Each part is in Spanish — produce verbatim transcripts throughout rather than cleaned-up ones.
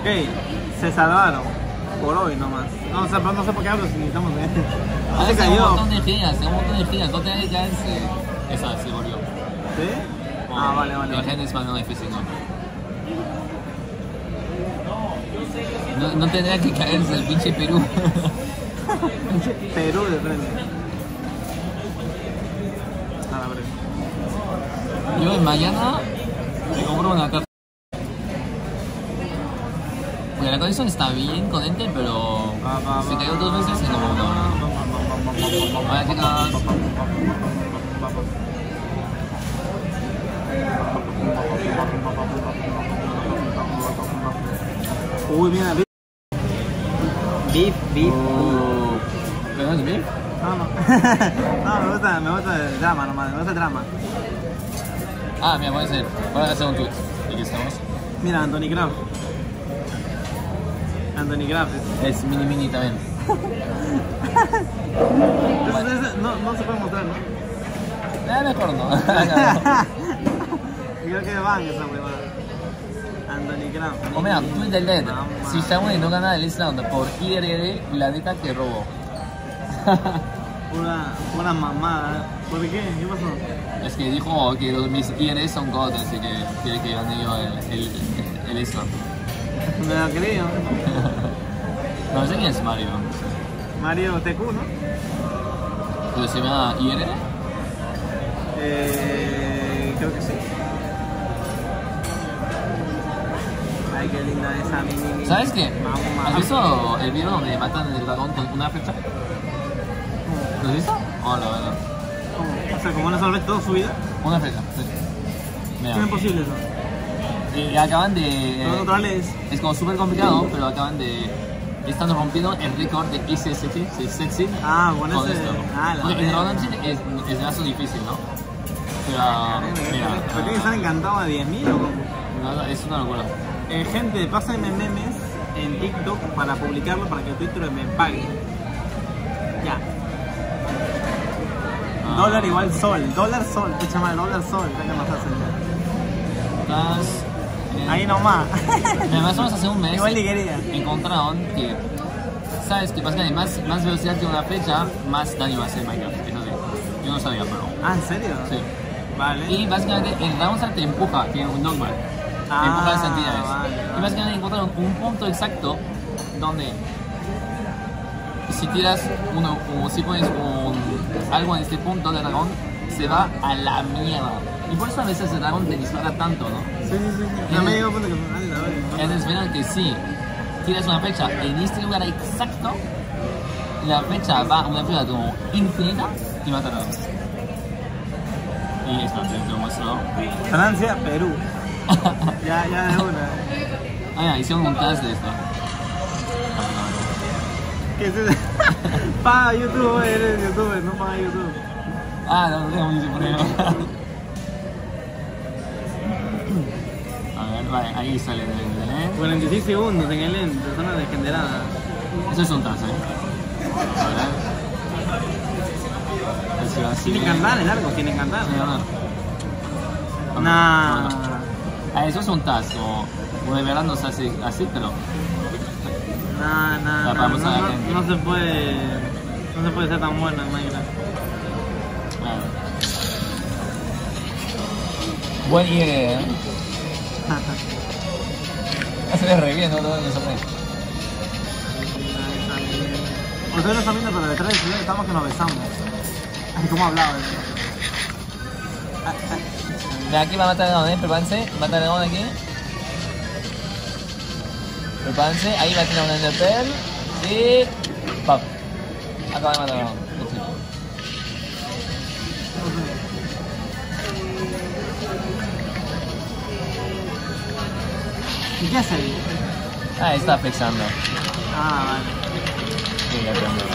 Ok, se salvaron. Por hoy nomás. No, o sea, no sé por qué hablo si estamos en este. Ah, se Hace un cayó. montón de giras, hace un montón de giras. No tenía que caerse. Esa se volvió. ¿Sí? Ah, vale, vale. La vale. gente es más no F C, no. No, no tendría que caerse el pinche Perú. Perú de frente. A la breve. Yo mañana me compro una carta. Porque la colección está bien con Ente, pero se cayó dos veces y no me gustó. Hola chicos. Uy, mira, beef. Beef, beef. Uh, ¿Pero no es bien? No, no. No, me gusta, me gusta el drama nomás, me gusta el drama. Ah, mira, puede ser. Voy a hacer un tweet. ¿Y qué estamos? Mira, Anthony Kraft. Anthony Kraft. Es mini mini también. Entonces, ese no, no se puede mostrar, ¿no? Eh, mejor no. Creo que van esa huevada. Anthony Kraft. O mira, tweet del L E D. Mamá. Si Samuel no gana el Island por I R L, la neta que robo. Pura, pura mamada. ¿eh? ¿Por qué? ¿Qué pasó? Es que dijo que los, mis I R son God, así que quiere que gane yo el, el, el Island. Me lo creo. No sé quién es Mario. Mario T Q, ¿no? ¿Pero se llama I R L? Eh, creo que sí. Ay, qué linda esa mini mini. ¿Sabes qué? Mamá. ¿Has visto el video donde matan el dragón con una flecha? ¿Lo has visto? Oh, la verdad. ¿Cómo? O sea, ¿cómo no salves toda su vida? Una flecha, sí. Mira. ¿Cómo es posible eso? Eh, acaban de... Lo natural es... Es como súper complicado, pero acaban de... Están rompiendo el récord de I C Sexy, Sexy Ah, bueno, con ese... esto. Ah, la Porque el verga. Dragon Cheat es, es más difícil, ¿no? Pero... Mira... ¿Por qué tiene que estar encantado a diez mil o cómo? No, es una locura. Eh, gente, pásenme memes en TikTok para publicarlo para que Twitter me pague. Ya. Ah. Dólar igual sol. Dólar sol. Te llama el dólar sol. ¿Qué más hacen? Estás... eh, Ahí nomás. Mira, más o menos hace un mes Igual ni quería. encontraron que... Sabes que básicamente más, más velocidad que una flecha, más daño va a hacer Minecraft. Eso sí. Yo no sabía, pero... Ah, ¿en serio? Sí. Vale. Y básicamente el Roundstar te empuja, tiene un knockback. Te Ah, empuja las entidades. vale, Y vale. básicamente encontraron un punto exacto donde si tiras uno, o si pones un, algo en este punto del dragón, se va a la mierda. Y por eso a veces el dragón te dispara tanto, ¿no? Sí, sí, sí. sí. No me digo cuenta que... Ay, la verga. Entonces verán que si tiras una flecha en este lugar exacto, la flecha va a una velocidad como infinita y mata a dragón. Y esto te lo muestro. Francia, Perú. Ya, ya de una. Ah, ya, hicieron un test de esto. ¿Qué es eso? Paga YouTube, eres youtuber, no paga YouTube. Ah, no, no tengo mucho problema. A ver, vale, ahí sale el ¿eh? cuarenta y seis segundos en el end, persona degenerada. Eso es un test, ¿eh? A ver. Así va, así. Tiene cantar, largo, tiene cantar. Sí, no, no. Nah. No, no. Ah, eso es un task, como, como de verdad no se hace así, pero... Nah, nah, La nah, vamos no, a la no, gente. no se puede. No se puede ser tan bueno en Minecraft. Claro. Buen I R L, ¿eh? Se ve re bien, ¿no? Todo eso, ¿eh? Ustedes lo están viendo, pero detrás del señor estamos que nos besamos. Ay, ¿cómo hablaba? De aquí va a matar el dragón, ¿eh? Prepárense, mata el dragón aquí. Prepárense, ahí va a tirar un enderpearl. Y... ¡pam! Acaba de matar el dragón. ¿Y qué hace ahí? Ah, está flexando. Ah, vale. Sí, ya tengo.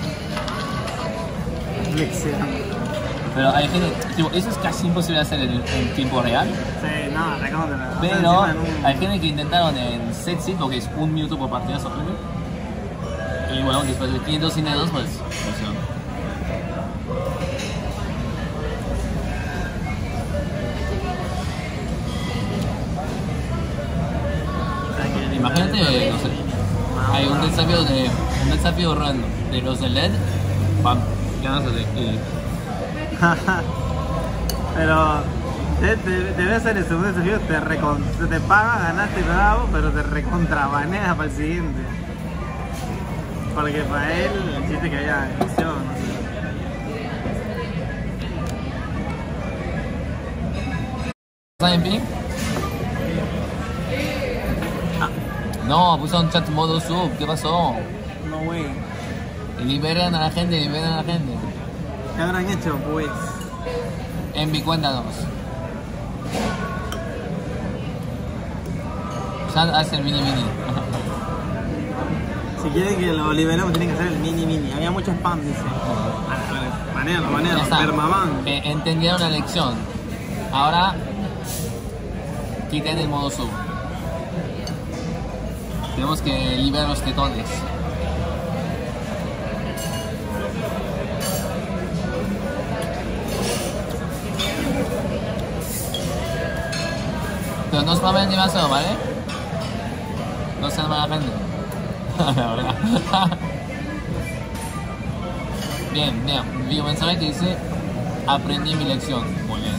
Flexión. Pero hay gente, tipo, eso es casi imposible de hacer en, en tiempo real. Sí, no, recontra. Pero hay gente que intentaron en Setsit, porque es un minuto por partida solamente. Y bueno, después de quinientos dineros, pues funciona. Hay que Imagínate, no sé, hay un desafío de un desafío random de los de L E D, pam, ganas de y Pero te, te, debe ser el segundo desafío, te, recon, te paga, ganaste bravo, pero te recontrabaneas para el siguiente. Porque para él el chiste que haya acción, no sé. ¿Estás en ping? Ah. No, puso un chat modo sub, ¿qué pasó? No, güey. Liberan a la gente, liberan a la gente. ¿Qué habrán hecho, pues? En mi cuenta dos. Ya hace el mini mini. Si quieren que lo liberemos, tienen que hacer el mini mini. Había mucho spam, dice. Manealo, manealo, permaban. Eh, entendieron la lección. Ahora quiten el modo sub. Tenemos que liberar los tetones. Pero no spamen demasiado, ¿vale? No sean mala gente. La verdad. Bien, bien. Vi un mensaje que dice: aprendí mi lección. Muy bien.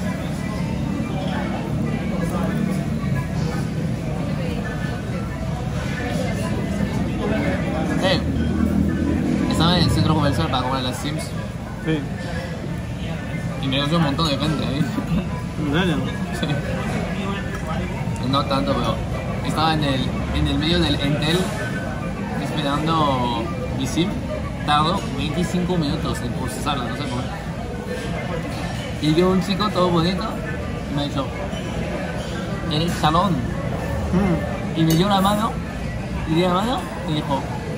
Eh, estaba en el centro comercial para comprar las Sims. Sí. Y me conoció un montón de gente ahí. ¿En serio? Sí. No tanto, pero estaba en el, en el medio del Entel esperando mi sim. Tardó veinticinco minutos en procesarla, no sé cómo. Y vio un chico todo bonito y me ha dicho: ¿eres salón? Mm. Y me dio una mano, y dio la mano y dijo: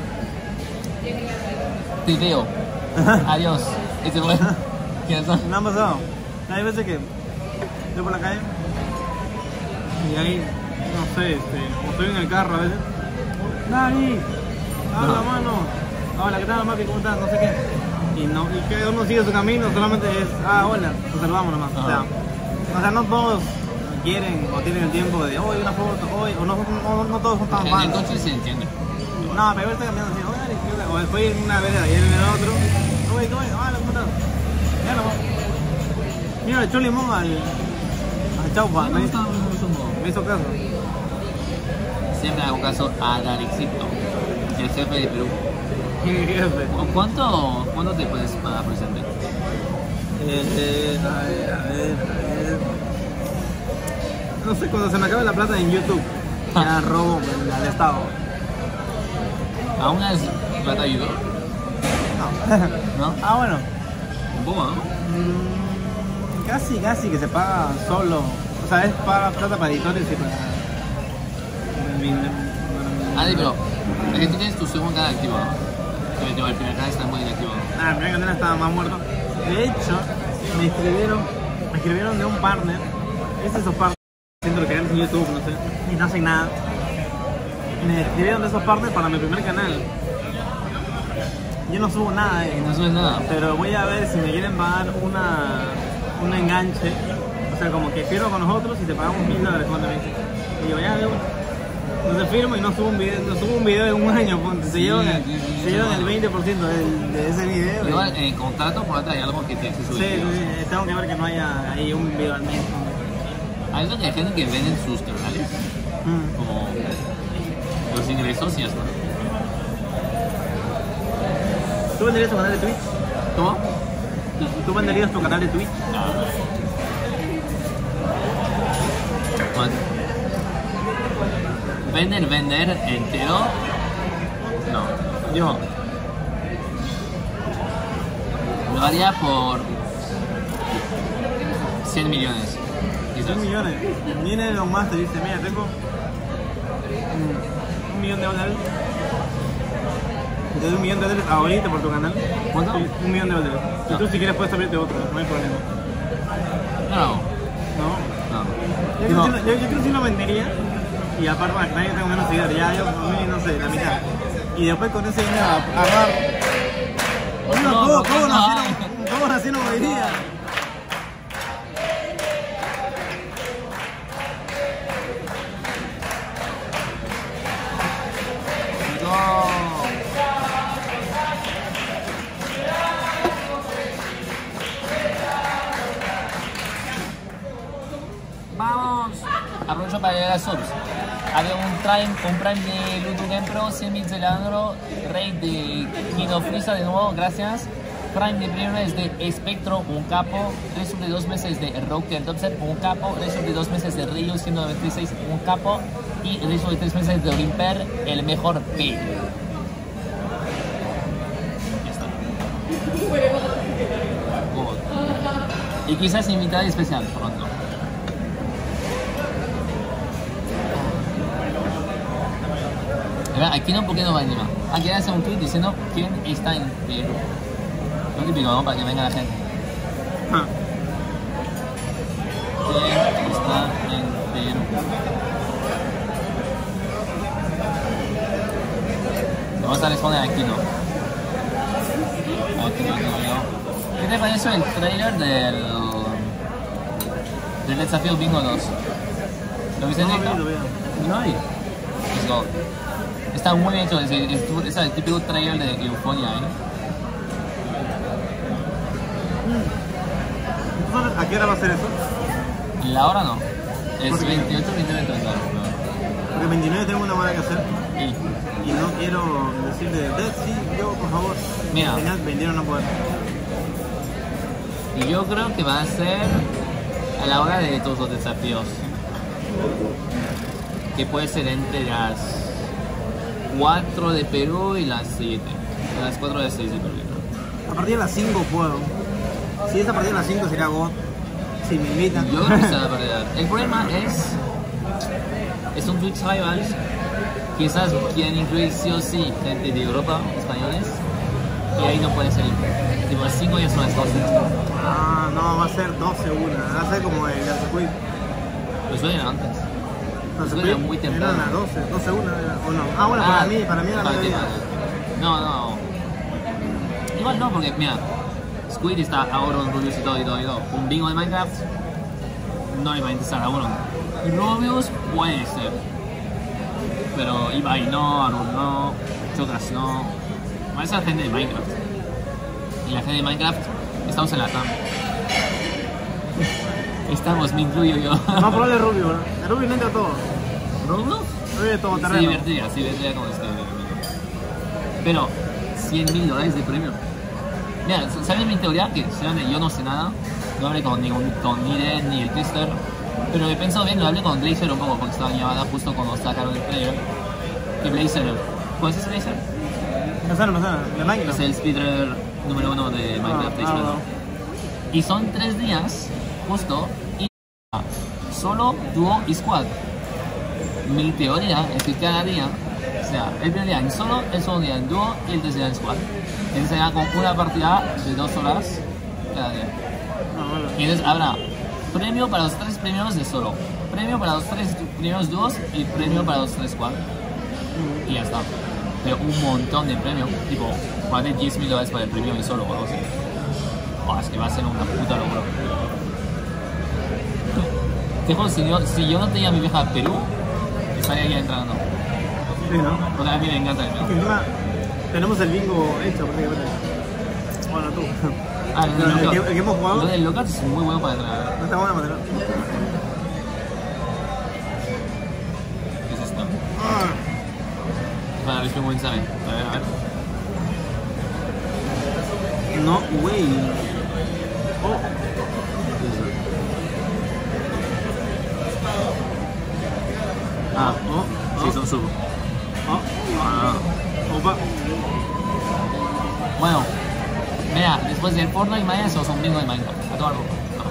te veo, adiós. Y se fue. ¿Quiénes son? Me ha pasado. Hay veces que yo por la calle y ahí, no sé, este, o estoy en el carro a veces. Dani, habla, mano. Hola, ¿qué tal, Mapi? ¿Cómo estás? No sé qué. Y, no, y que uno sigue su camino, solamente es, ah, hola, nos saludamos nomás. O sea, o sea, no todos quieren o tienen el tiempo de, hoy una foto, hoy, o no, no, no todos son tan En fans. el coche se entiende. No, pero está cambiando así, oye, Dani, ¿qué tal? O estoy en una vereda y él en el otro. Oye, ¿qué tal? Hola, ¿cómo estás? Ya no. Mira, le echó limón al, al chaufa. Me hizo, me hizo caso. Siempre hago caso a Darixito, el jefe de Perú. Jefe. ¿Cuánto, ¿Cuánto te puedes pagar por presente? Eh, eh, a ver, a ver, a ver. No sé, cuando se me acabe la plata en YouTube, ya robo al Estado. ¿Aún es plata ayudó? No. ¿No? Ah, bueno. Un poco, ¿no? Mm, casi, casi que se paga solo. O sea, es para plata para editores y para. Ah, pero es que tú tienes tu segundo canal activo, ¿no? Pero el primer canal está muy inactivo. Ah, el primer canal estaba más muerto. De hecho, me escribieron, me escribieron de un partner. Es esos partners haciendo lo que hagan en YouTube, no sé, y no hacen nada. Me escribieron de esos partners para mi primer canal. Yo no subo nada, eh. No subes nada. Pero voy a ver si me quieren pagar una, un enganche. O sea, como que firmo con nosotros y te pagamos mil dólares cuando me dicen. Y yo, ya, de una. Entonces firmo y no subo un video, no subo un video de un año, ponte. Se Sí, llevan el, sí, sí, se sí, llevan no. el veinte por ciento del, de ese video. Igual, en el contrato por atrás hay algo que tienes que Sí, subir. sí, sí, tengo que ver que no haya ahí un video al mes. Hay gente que gente que venden sus canales, Mm. como los ingresos y ya está. ¿Tú venderías tu canal de Twitch? ¿Cómo? ¿Tú, tú venderías tu canal de Twitch? No. Bueno. Vender, vender entero. No. Yo lo haría por cien millones. Quizás. cien millones. Viene Elon Musk y dice, mira, tengo un, un millón de dólares. Te doy un millón de dólares ahorita por tu canal. ¿Cuánto? Sí, un millón de dólares. Y No. tú si quieres puedes abrirte otro, no hay problema. No. ¿No? No. Yo, creo No. que sí lo- yo, yo creo que sí lo vendería. Y aparte para que nadie tenga menos seguidores. Ya yo, a mí, no sé, la mitad. Y después con ese dinero agarrar. Oye, No, ¿cómo, no, cómo no. nacieron, ¿Cómo nacieron hoy día? había un Prime, un Prime de Ludo Game Pro, cien mil Celandro, Rey de Kino Frisa de nuevo, gracias. Prime de primero es de Espectro, un capo. Resto de dos meses de Rocker Dubstep, un capo. Resto de dos meses de Rio ciento noventa y seis, un capo. Y resto de tres meses de Olimper, el mejor P. Ya está. God. Y quizás invitada especial pronto. Aquí no, ¿por qué no va encima? Aquí hace un tweet diciendo quién está en Perú. Lo típico, ¿no? Para que venga la gente. Ah. ¿Quién está en Perú? Vamos a responder aquí, ¿no? Aquí no, aquí no. ¿Qué te pareció el trailer del... del desafío Bingo dos? ¿Lo viste en No, directo? lo vi, lo vi. No vi. Let's go. Está muy bien hecho, es el, es, es el típico trailer de Euphoria, ¿eh? ¿A qué hora va a ser eso? La hora no. Es ¿Por qué? veintiocho, veintinueve, treinta. Porque veintinueve tengo una hora que hacer Y, y no quiero decirle, Dead, sí, yo, por favor. Mira. Al final, veintiuno no puedo. y yo creo que va a ser a la hora de todos los desafíos. Que puede ser entre las cuatro de Perú y las siete. Las cuatro de seis de Perú. A partir de las cinco puedo. Si es a partir de las cinco sería God. Si me invitan. Yo creo que se va a perder. El problema es... Es un Twitch Rivals. Quizás quieren incluir sí o sí gente de Europa, españoles. Y ahí no pueden salir. Tipo, las cinco ya son las doce. Ah, no, va a ser doce una. Va a ser como el circuito. Lo suelen antes. No, Eso circuito era muy temprano. Eran las doce, doce una. Era, o no. Ah, bueno, para mí, para mí era para ti, mediodía. para ti. No, no. Igual no, porque mira, Squid está ahora en Rubius y todo y todo y todo. Un bingo de Minecraft no le va a interesar a uno. Rubius puede ser. Pero Ibai no, Arun no, Chocas no. Va a ser gente de Minecraft. Y la gente de Minecraft estamos en la cama. Estamos, me incluyo yo. No, probable Rubio, ¿no? El Rubio no entra todo. ¿Rubius? Rubio es todo Se terreno. divertiría, se divertiría con este. Pero cien mil dólares de premio. Mira, ¿sabes mi teoría? Que si yo no sé nada, no hablé con ni, con, con ni de ni el tester, pero he pensado bien, lo hablé con Blazer un poco porque estaba en llamada justo cuando sacaron el trailer. Que Blazer, ¿cuál es ese Blazer? Me suena, me suena. De Es Minecraft. el speedrunner número uno de Minecraft. Ah, ah, Blazer. Y son tres días, justo, y solo dúo y squad. Mi teoría es que cada día, o sea, el primer día en solo, el segundo día en dúo y el tercer día en squad. Entonces será con una partida de dos horas cada día. No, bueno. Y entonces habrá premio para los tres primeros de solo, premio para los tres primeros dúos y premio para los tres squad. Y ya está. Pero un montón de premio, tipo, más de diez mil dólares para el premio de solo o algo así. Oh, es que va a ser una puta locura. Te juro, si yo, si yo no tenía a mi vieja a Perú, estaría ya entrando. Sí, ¿no? Porque a mí me encanta el Es que Perú. encima tenemos el bingo hecho prácticamente. Bueno, tú. Ah, Pero el, el, que, lockout. el que hemos jugado Lo no del lockout es muy bueno para entrar. está bueno material. ¿Qué es esto? Ah, Para ver si me sabe. A ver, a ver. no, wey. Oh, Ah, oh, sí, oh, son sub. oh, Ah. opa. Bueno, mira, después del Fortnite mañana somos un bingo de Minecraft. A toda ropa.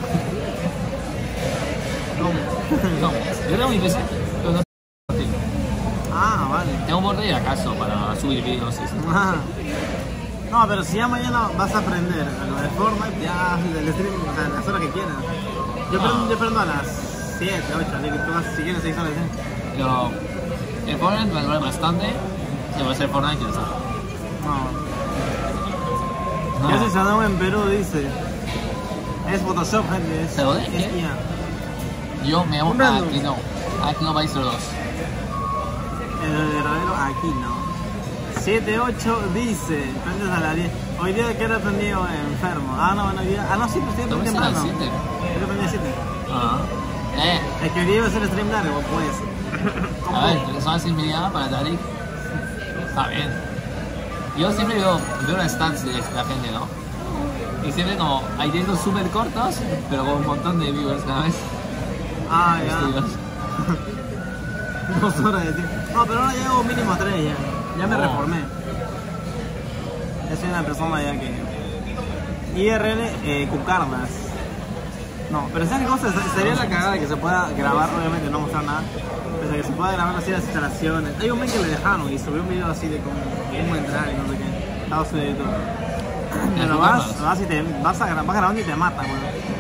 ¿Cómo? No, yo tengo mi P C, pero no sé. Ah, vale. Tengo un borde de acaso para subir videos y eso. Ah. No, pero si ya mañana vas a aprender a lo de Fortnite, ya el stream, o sea, las horas que quieras. Yo, Ah. prendo, yo prendo a las siete, ocho, así que tú vas, si quieres seis horas, ¿eh? Pero el Fortnite me duele bastante. Y voy a hacer Fortnite y ya está. No. No. Yo soy Sadam en Perú, dice. Es Photoshop, gente. Es, ¿Se lo de? es ¿Qué? I A. Yo me llamo Un random. Aquino. Aquino Baister dos. El verdadero Aquino. siete ocho dice. Prendes a las diez. Hoy día que era prendido enfermo. Ah, no, bueno, hoy día. Ah, no, sí, pero estoy ¿Te muy ves a las temprano. siete? Yo prendí a siete. Ah. Eh. Es que hoy día iba a ser stream largo, pues. A ver, porque son las seis media para Tarik. Está bien. Yo siempre veo, veo las stats de la gente, ¿no? Y siempre como, hay directos súper cortos, pero con un montón de viewers cada vez. Ah, ya. Estudios. Dos horas de tiempo. No, pero ahora llevo mínimo a tres ya. Ya me Oh. reformé. Ya soy una persona ya que... I R L, eh, cucardas. No, pero ¿sabes qué cosa? Sería la cagada que se pueda grabar, obviamente no mostrar nada, pero que se pueda grabar así las instalaciones. Hay un men que le dejaron y subió un video así de cómo, cómo entrar y no sé qué. Estaba subido y todo. Pero vas, vas y te vas, a, vas grabando y te mata, weón.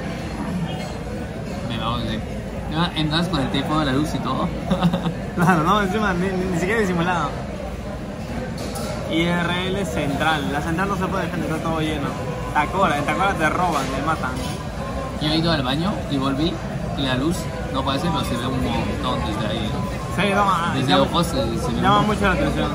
Me va a decir. Entras con el teléfono de la luz y todo. Claro, no, encima ni, ni, ni siquiera disimulado. I R L central. La central no se puede defender, está todo lleno. Tacora, en Tacora te roban, te matan. Yo he ido al baño y volví y la luz no parece, pero se ve un montón desde ahí. Sí, no, Desde llama, ojos se, se ve llama un- mucho la atención.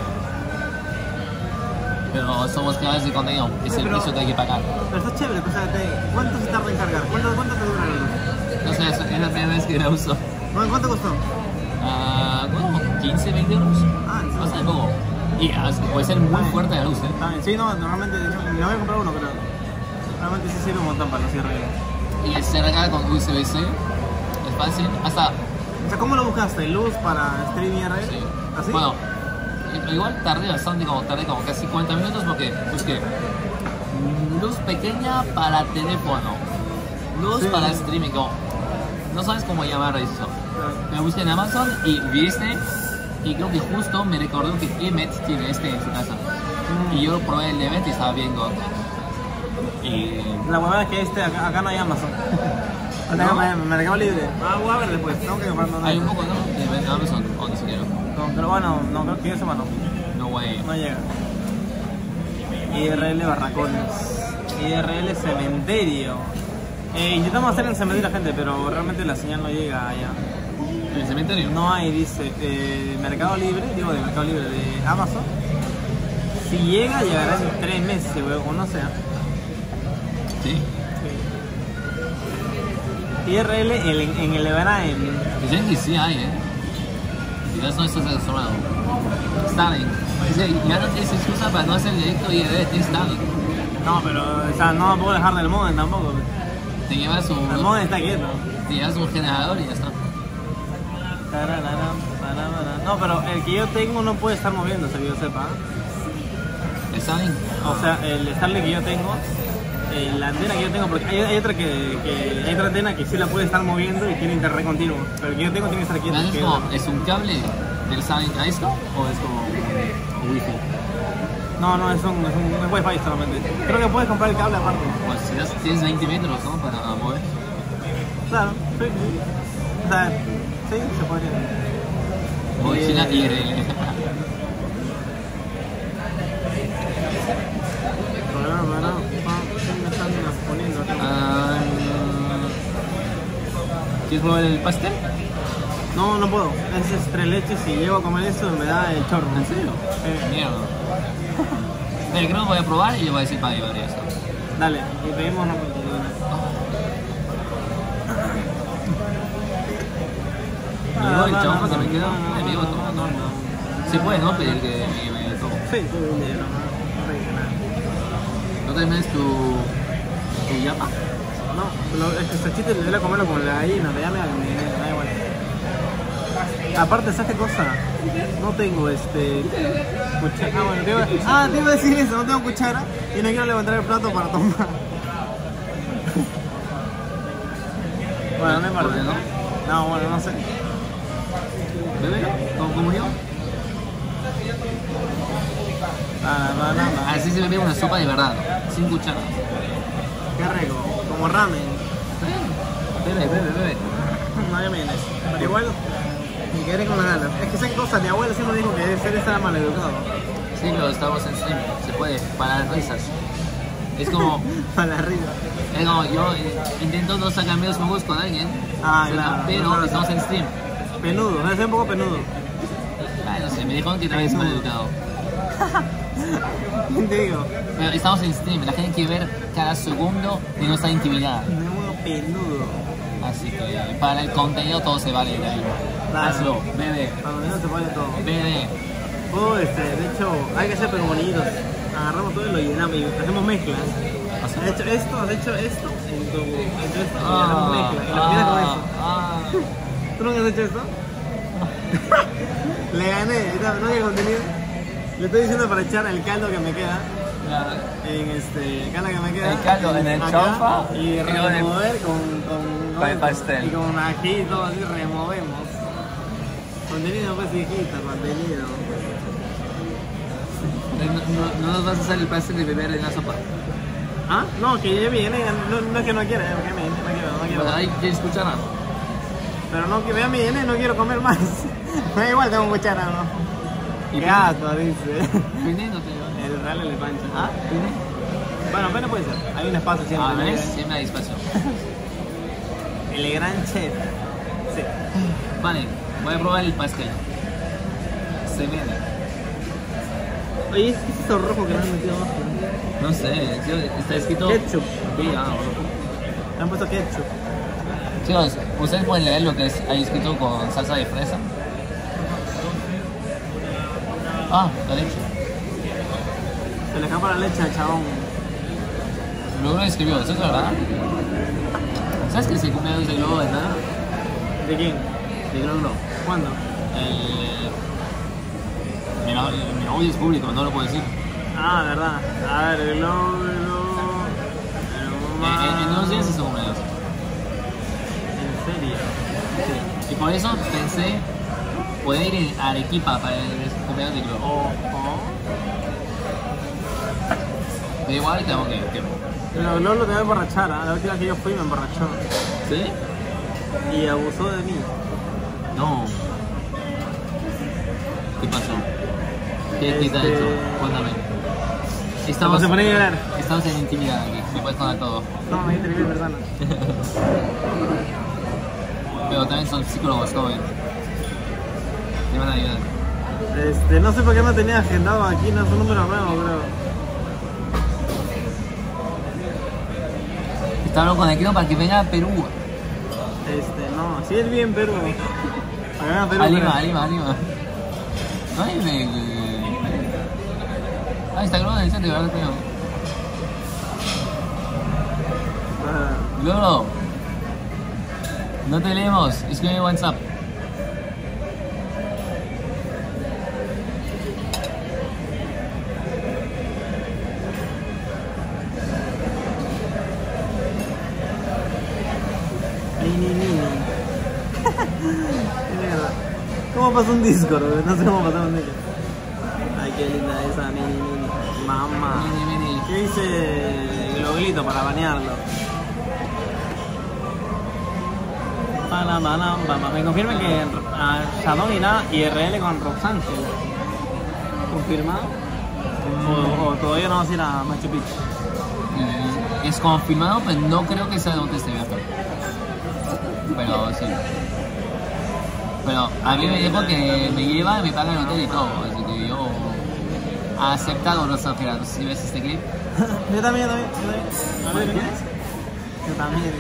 Pero somos creadores de contenido, es el Pero- precio que hay que pagar. Pero está chévere, pues, te- ¿cuánto se tarda en cargar? ¿Cuánto, cuánto te dura la luz? No sé, es es la primera vez que la uso. ¿Cuánto cuánto costó? Ah, como quince, veinte euros. Ah, ¿en serio? Bastante poco. Y ah, puede ser muy fuerte la luz, ¿eh? Está bien. Sí, no, normalmente yo me voy a comprar uno, pero realmente sí sirve un montón para los cierres. Y se recarga con U S B C. Es fácil. Hasta. O sea, ¿cómo lo buscaste? ¿Luz para stream I R L? Sí. ¿Así? Bueno, igual tardé bastante, como tardé como casi cuarenta minutos porque busqué luz pequeña para teléfono, luz Sí. para streaming, como, no sabes cómo llamar eso. Me busqué en Amazon y vi este y creo que justo me recordó que Emmet tiene este en su casa. Mm. Y yo probé el de Emmet y estaba bien God. Y La huevada es que este, acá, acá no hay Amazon. Acá ¿No? me, me mercado libre. Ah, voy a ver después. Tengo que comprar uno. hay un poco, ¿no? De Amazon o ni siquiera. No, pero bueno, no creo que yo sepa no. No way. No llega. I R L Barracones. I R L Cementerio. Eh, intentamos hacer en cementerio la gente, pero realmente la señal no llega allá. ¿En el cementerio? No hay, dice, eh, Mercado Libre, digo de Mercado Libre de Amazon. Si llega, llegará en tres meses, weón, o no sé. Sí. I R L en, en el Everine. Dicen que sí hay, ¿eh? Quizás no estás acostumbrado. Starlink. Dice, ya no tienes excusa para no hacer directo y de tienes Starlink. No, pero o sea, no puedo dejar del modem tampoco. Te llevas un, El modem está quieto. te llevas un generador y ya está. Tararara, tararara. No, pero el que yo tengo no puede estar moviéndose, que yo sepa. Starlink. O sea, el Starlink que yo tengo, eh, la antena que yo tengo, porque hay, hay otra que, que hay otra antena que sí la puede estar moviendo y tiene internet continuo, pero el que yo tengo tiene que estar quieto. ¿Es, que- como, ¿Es un cable del Starlink a esto o es como un wifi? No, no, es un, es un es wifi solamente. Creo que puedes comprar el cable aparte. Pues si das- tienes veinte metros, ¿no? Para mover. Claro, sí, sí. O sea, sí, se podría. O China Eh, I R L. Para, para, pa, ¿qué me están poniendo acá? Ah, ¿Quieres probar el pastel? No, no puedo. Es tres leches y llego a comer eso me da el chorro. ¿En serio? Sí. Mierda. Pero creo que voy a probar y le voy a decir para llevar eso. Dale, y pedimos una Me digo el chavo que me queda. Me digo todo, no, no. Se puede, ¿no? Pedir que me lleve todo. Sí, sí, sí, no, no hay nada. ¿No terminas tu. tu yapa? No, lo, es que ese chiste le voy a comerlo con la gallina, te llame a me, me da igual. Aparte, ¿sabes qué cosa? No tengo este. Cuchara. Ah, bueno, te iba, ah, te iba a decir eso, no tengo cuchara y no quiero levantar el plato para tomar. Bueno, no importa. ¿Por qué no? No, bueno, no sé. ¿Bebé? ¿Como comunión? Ah, no, no, no. Así se bebe una sopa de verdad, sin cuchara. Qué rico, como ramen. Bebe, bebe, bebe. No hay mayonesa. Pero igual, me quedé con las ganas. Es que esas cosas, mi abuela siempre dijo que ser estar maleducado. Sí, pero estamos en stream, se puede, para las risas. Es como, Para la risa. es como yo eh, intento no sacar medios juegos con alguien, Ah, pero, claro. pero Claro. estamos en stream. Penudo, debe ser un poco penudo. Ah, no sé, me dijeron que también es mal educado. ¿Quién te digo? Pero estamos en stream, la gente quiere ver cada segundo de nuestra intimidad. Nuevo penudo. Así que para el contenido todo se vale de ahí. Claro. Hazlo, bebe, Cuando no se pone todo. bebe. Oh, este, de hecho, hay que ser pero bonitos. Agarramos todo y lo llenamos y hacemos mezclas. Así. Has hecho esto, has hecho esto en tu, en tu esto, y hacemos mezcla. Y lo combinas con eso. ah. ¿Tú nunca has hecho esto? Le gané, ¿no? ¿No hay contenido? Le estoy diciendo para echar el caldo que me queda. Ya. En este, el caldo que me queda. El caldo en el acá, chaufa y y con el- remover con, con, con el pastel. Y con ají y todo así, removemos. Contenido, pues, hijita, contenido. No, no nos vas a hacer el pastel de beber en la sopa. ¿Ah? No, que ya viene, no, no es que no quiera, es que me no quiero, no quiero. Bueno, ahí quieres cuchara. Pero no que vea mi viene, no quiero comer más. Me da igual, tengo cuchara, ¿no? ¿Y Qué por- asco, dice. Viniendo te digo. El real le pancha. ¿Ah? ¿Vine? Bueno, apenas puede ser. Hay un espacio siempre. Ah, ¿no? ¿ves? Siempre hay espacio. El gran chef. Sí. Vale, voy a probar el pastel. Se viene. Oye, ¿es eso rojo que le han metido abajo? No sé, tío, está escrito... Ketchup. Sí, ah, bueno. Le han puesto ketchup. Chicos, ustedes pueden leer lo que es ahí escrito con salsa de fresa. Ah, la leche. Se le escapa la leche al chabón. Luego lo escribió, ¿eso es verdad? ¿Sabes que se cumpleaños de Globo de nada? ¿De quién? De Globo. ¿Cuándo? El... Mi, no- mi novio es público, no lo puedo decir. Ah, verdad. A ver, el globo, el globo. En, en, en unos días es su cumpleaños. ¿En serio? Sí. Y por eso pensé poder ir a Arequipa para el cumpleaños de Globo. Ojo. Da igual, tengo que ir tiempo. Pero el globo lo te va a emborrachar, ¿ah? La última vez que yo fui me emborrachó. ¿Sí? Y abusó de mí. No. ¿Qué pasó? ¿Qué, ¿qué te ha Este- hecho? Cuéntame. Estamos se pone a llorar. Estamos en intimidad aquí, me puedes contar todo. No, me interesa persona. Pero también son psicólogos jóvenes. Te van a ayudar. Este, no sé por qué no tenía agendado aquí, no es un número nuevo, creo. Está hablando con el Kino para que venga a Perú. Este, no, sí él vive en Perú. Para que venga a Perú. A Lima, pero- a Lima, a Lima. Ay, me... Ah, está grabando en el chat, de verdad, tío. Ah, Loro. No te leemos, escribe en WhatsApp. Ni, ni, ni, ni. Qué mierda. ¿Cómo pasó un Discord? Bro? No sé cómo pasó un Discord. Ay, qué linda esa mini, mini. Mamá. Mini, mini. ¿Qué dice Gloglito para banearlo? Para, para, para. Me confirman que a Shadow irá I R L con Roxanne. ¿Confirmado? O, o todavía no vas a ir a Machu Picchu. Eh, es confirmado, pero no creo que sea donde este viaje. Pero sí. Pero a mí me dijo que me lleva y me paga el hotel y todo. Así que yo he aceptado los ofertas. No sé si ves este clip. Yo también, yo también, yo también. A ver, ¿qué es? Yo también.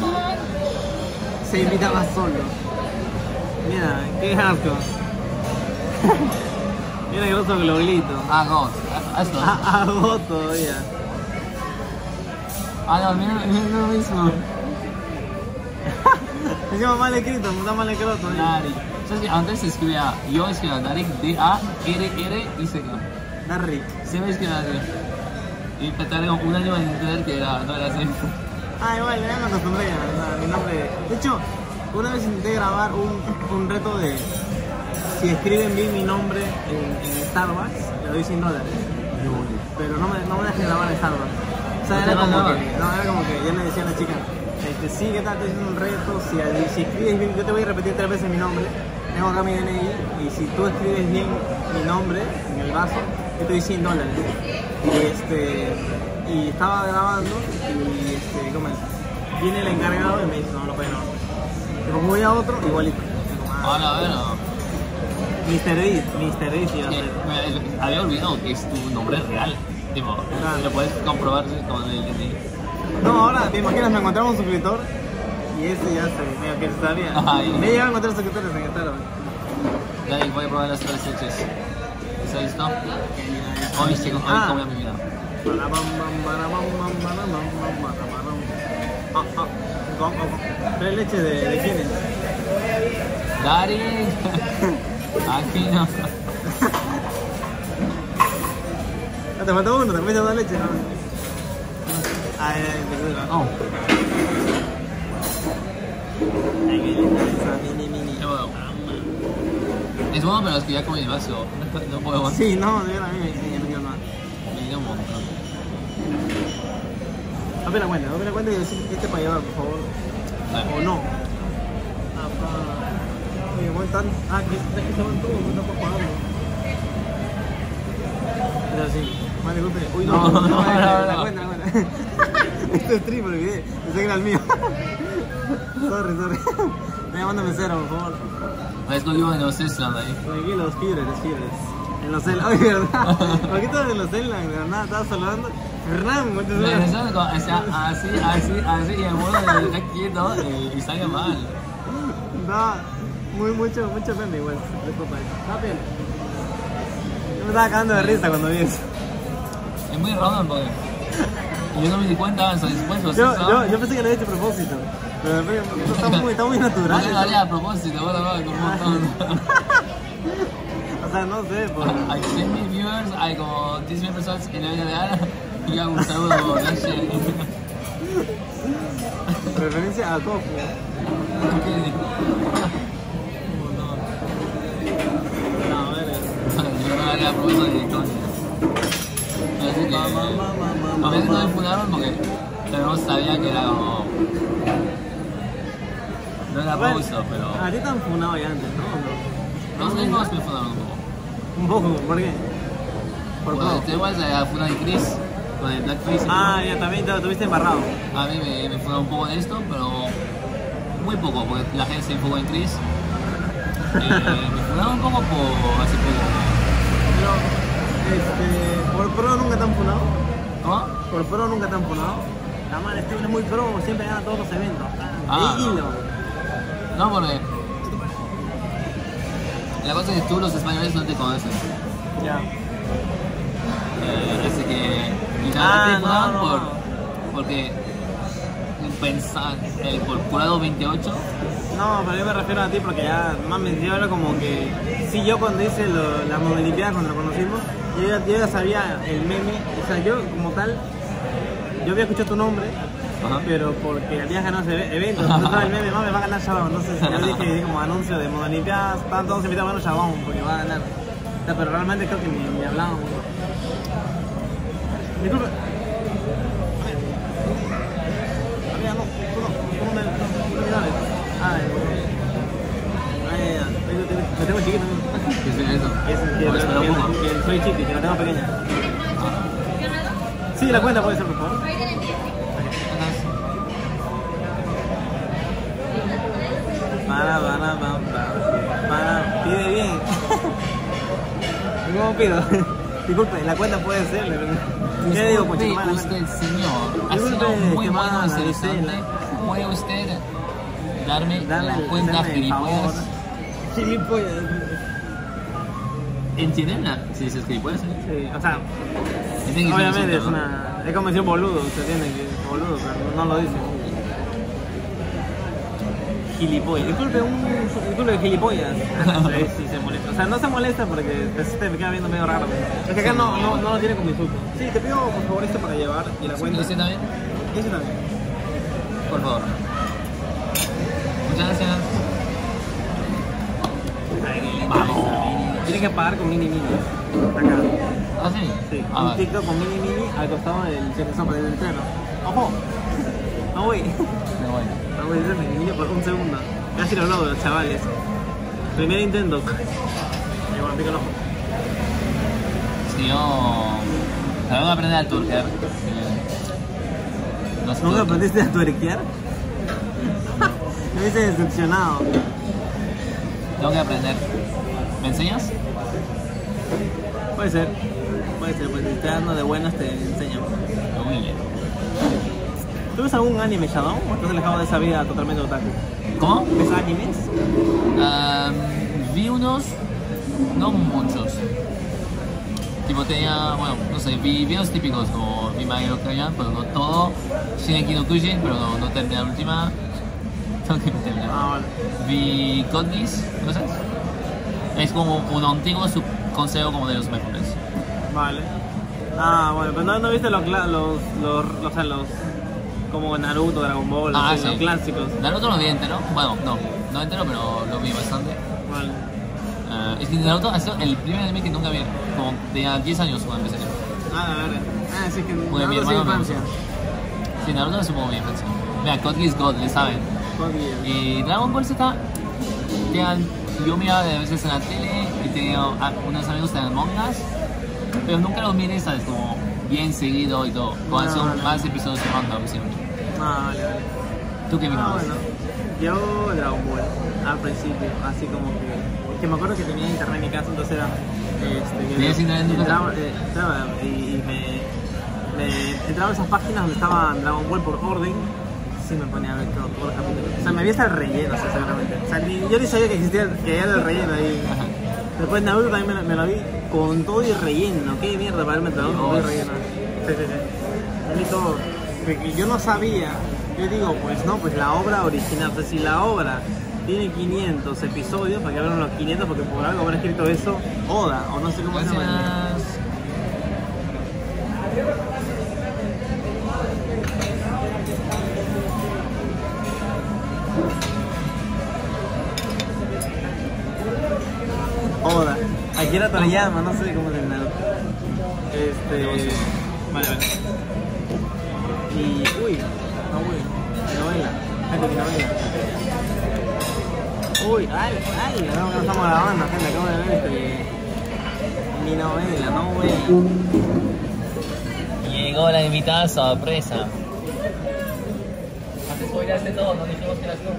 Se invitaba solo. Mira, qué asco. Mira qué grosso Gloglito. Ah, no. Hazlo. Ah, hago todavía. Ah, no, mira, mira lo mismo. Encima mal escrito, está mal escrito todavía. Dari. ¿Sabes que antes se escribía, yo escribía Darik, D A R R y C K. Darrick. Siempre escribía así. Y me tardé como un año en entender que era, no era así. Ah, igual, ya me acostumbré a mi nombre. De hecho, una vez intenté grabar un, un reto de si escriben bien mi nombre en, en Starbucks, le doy cien dólares. Pero no me, no me dejé grabar en Starbucks. O sea, ¿No era te como mandaban? que, no, era como que ya me decía la chica, este, sí, ¿qué tal? Estoy haciendo un reto, si, si escribes bien, yo te voy a repetir tres veces mi nombre, tengo acá mi D N I, y si tú escribes bien mi nombre en el vaso, yo te doy cien dólares. Y este, y estaba grabando, y este, ¿cómo es? Viene el encargado y me dice, no, no puede, no. Y como voy a otro, igualito. Digo, Ah, no, bueno. mister D, mister D sí iba a Que ser. me había olvidado que es tu nombre real. Tipo, Claro. lo puedes comprobar con el D N I. No, ahora, ¿te imaginas? Me encontraba un suscriptor Y ese ya se medio que sabía. Ay. Me llevan con tres secretarios en Starbucks. Dale, voy a probar las tres leches. ¿Está listo? Hoy sí, hoy Ah. comí a mi vida. Para bam, bam, para bam, bam, para bam, bam, para bam. Ah, ah. Con- con- ¿Tres leches de, de quién es? Dari. Aquí no. Ah, te faltó uno, te comiste dos leches, ¿no? Ay, ay, te quedó. Oh, Ay, qué linda esa mini, mini. qué bueno. Es bueno, pero es que ya comí demasiado. No puedo más. Sí, no, de verdad, a mí me enseña, no quiero más. Me dio un montón. Dame la cuenta, dame la cuenta y decir este para llevar, por favor. O no. Ah, pa. Oye, buen tan. Ah, que es que estaban todos, no estamos pagando. Es así. Vale, disculpe. Uy, no, No, no, no, no, la, no, la no. cuenta, la cuenta. Este es stream, olvidé. Pensé que era el mío. Sorry, sorry. Me llamando mesero, por favor. Es que yo en los Island ahí. Tranquilo, los fibres, los fibres. En los Zelda. Oye, ¿verdad? ¿Por qué estabas en los Zelda? De la nada, estabas saludando. Fernán, ¿cuántos Me años? pensaron como, o sea, así, así, así, y el modo de estar quieto y, y sale mal. No, muy, mucho, mucho meme igual. Disculpa. Está bien. Yo me estaba cagando de risa cuando vi eso. Es muy raro porque yo no me di cuenta hasta después. Los Yo, Simpsons. yo, yo pensé que lo había hecho a propósito. Pero después, está muy, está muy natural. No le daría a propósito, bueno, bueno, con un montón. O sea, no sé, por Hay cien mil viewers, hay como diez mil personas en la vida real y hago un saludo, no sé. referencia a Goku. No, a ver. Yo no haría a propósito ni de coña. Así que, a veces no me funaron porque no sabía que era como... No era Bueno, propósito, pero... A ti te han funado ya antes, ¿no? Los mismos me funaron un poco. Un poco, ¿por qué? Por Bueno, todo. te igual la funa de Chris, con el Black Chris. Ah, ya también te lo tuviste embarrado. A mí me, me funaron un poco de esto, pero muy poco, porque la gente se enfocó en Chris. Eh, me funaron un poco por así poco. Pero, este, por pro nunca te han funado. ¿Cómo? Por pro nunca te han funado. La madre, este es muy pro, siempre gana todos los eventos. Ah, Y no. hilo. No, porque la cosa es que tú los españoles no te conocen. Ya. Eh, así que y Ah, nada, te no, funaron no, por, no. porque pensar eh, por curado veintiocho. No, pero yo me refiero a ti porque ya, mames, yo era como que... Sí, yo cuando hice lo, la Modelimpiada, cuando lo conocimos, yo ya, yo ya sabía el meme, o sea, yo como tal, yo había escuchado tu nombre, Ajá. pero porque habías ganado ese evento, entonces estaba el meme, mames, va a ganar Shabón, entonces yo dije, dije como anuncio de Modelimpiadas, estaban todos invitados, bueno, Shabón, porque va a ganar. O sea, pero realmente creo que ni, ni hablábamos. Disculpe. A ver. Amiga, no, tú no, tú no me, no, no me dales. Ay, ay, ay, ay, yo te- me tengo chiquito. ¿Qué es eso? Es que, Pues, espera un poco. que, que soy chiqui, que la tengo pequeña. Ah. Sí, la cuenta puede ser, por favor. Para, para, para, para, para, pide bien. ¿Cómo pido? Disculpe, la cuenta puede ser. ¿Qué digo, Disculpe coche? usted, señor, ha Disculpe, sido muy estimada bueno ese Gisela. instante. ¿Puede usted darme Dame la el cuenta dame el favor. gilipollas? Gilipollas. ¿Entienden? la- Si dices gilipollas, ¿eh? Sí, o sea, Dicen que obviamente es insulto, ¿no? una. Es como decir boludo, se entiende que es boludo, pero no lo dice. Gilipollas. Disculpe, un. Disculpe, gilipollas. No sé si se molesta. O sea, no se molesta porque este me queda viendo medio raro. Es que acá no, no, no lo tiene como insulto. Sí, te pido por favor esto para llevar y la cuenta. ¿Y usted también? Y ese también. Por favor. Muchas gracias. Vamos. Tiene que pagar con mini mini. Acá. ¿Ah, sí? Sí, Ah, un vale. TikTok con mini mini al costado del chequezón para el entreno. ¡Ojo! No voy. Me voy. No voy a decir mini mini por un segundo. Casi lo logro, chavales. Primer intento. Y bueno, pico el ojo. Si yo... Tengo que aprender a turquear. No sé ¿Nunca turco. aprendiste a tuerquear? Me hice decepcionado. Tengo que aprender. ¿Me enseñas? Puede ser. Puede ser, pues si te dando de buenas te enseño. Muy bien. ¿Tú ves algún anime, Shadow? ¿O estás alejado de esa vida totalmente otaku? ¿Cómo? ¿Ves animes? Um, vi unos, no muchos. Tipo tenía, bueno, no sé, vi videos típicos como vi My Hero Academia, pero no todo. Shingeki no Kyojin, pero no, no terminé la última. Tengo que terminar. Ah, vale. Vi Code Geass, ¿conoces? Es como un antiguo subconsejo como de los mejores. Vale. Ah, bueno, pero no, no viste los, cla- los, los, los, o sea, los, como Naruto, Dragon Ball, Ah, los, sí. los clásicos. Naruto lo vi entero, bueno, no, no entero, pero lo vi bastante. Vale. Uh, es que Naruto ha sido el primer anime que nunca vi, como tenía diez años cuando empecé. Ah, a ver. Ah, sí, es que Porque mi Naruto sí hermano me infancia. Sí, Naruto es un poco mi infancia. Mira, Code Geass God, le saben. Code Geass. Y Dragon Ball Z, tenían, yo miraba de veces en la tele y tenía ah, unos amigos que tenían mangas, pero nunca los miré, ¿sabes? Como bien seguido y todo. Como No, son no. más episodios de manga, siempre. Ah, vale, vale. ¿Tú qué Ah, mirabas? bueno. Yo Dragon Ball, al principio, así como que... Es que me acuerdo que tenía internet en mi casa, entonces era... Este, que ¿Tenías internet en tu casa? entraba, eh, entraba y, y me, me... Entraba a esas páginas donde estaba Dragon Ball por orden. Sí me ponía a ver todo, todos los capítulos. O sea, me había hasta el relleno, o sea, seguramente. O sea, ni, yo ni sabía que existía, que era el relleno ahí. Ajá. Después Naruto también me, la- me lo vi con todo y relleno. Qué mierda para verme todo con todo y Dios. relleno. Sí, sí, sí. Me vi todo. Porque yo no sabía. Yo digo, pues no, pues la obra original. O sea, si la obra tiene quinientos episodios, ¿para qué hablan los quinientos? Porque por algo habrá escrito eso Oda, o no sé cómo se llama. Gracias. Oda. Akira Toriyama, no sé cómo se llama. Este. Vale, vale. Y. Uy, no, uy. Mi novela. Gente, mi novela. Uy, ay, ay, no, no estamos grabando, gente, acabo de ver este. Mi novela, no, güey. Llegó la invitada sorpresa. Antes spoileaste todo, no dijimos que eras tú.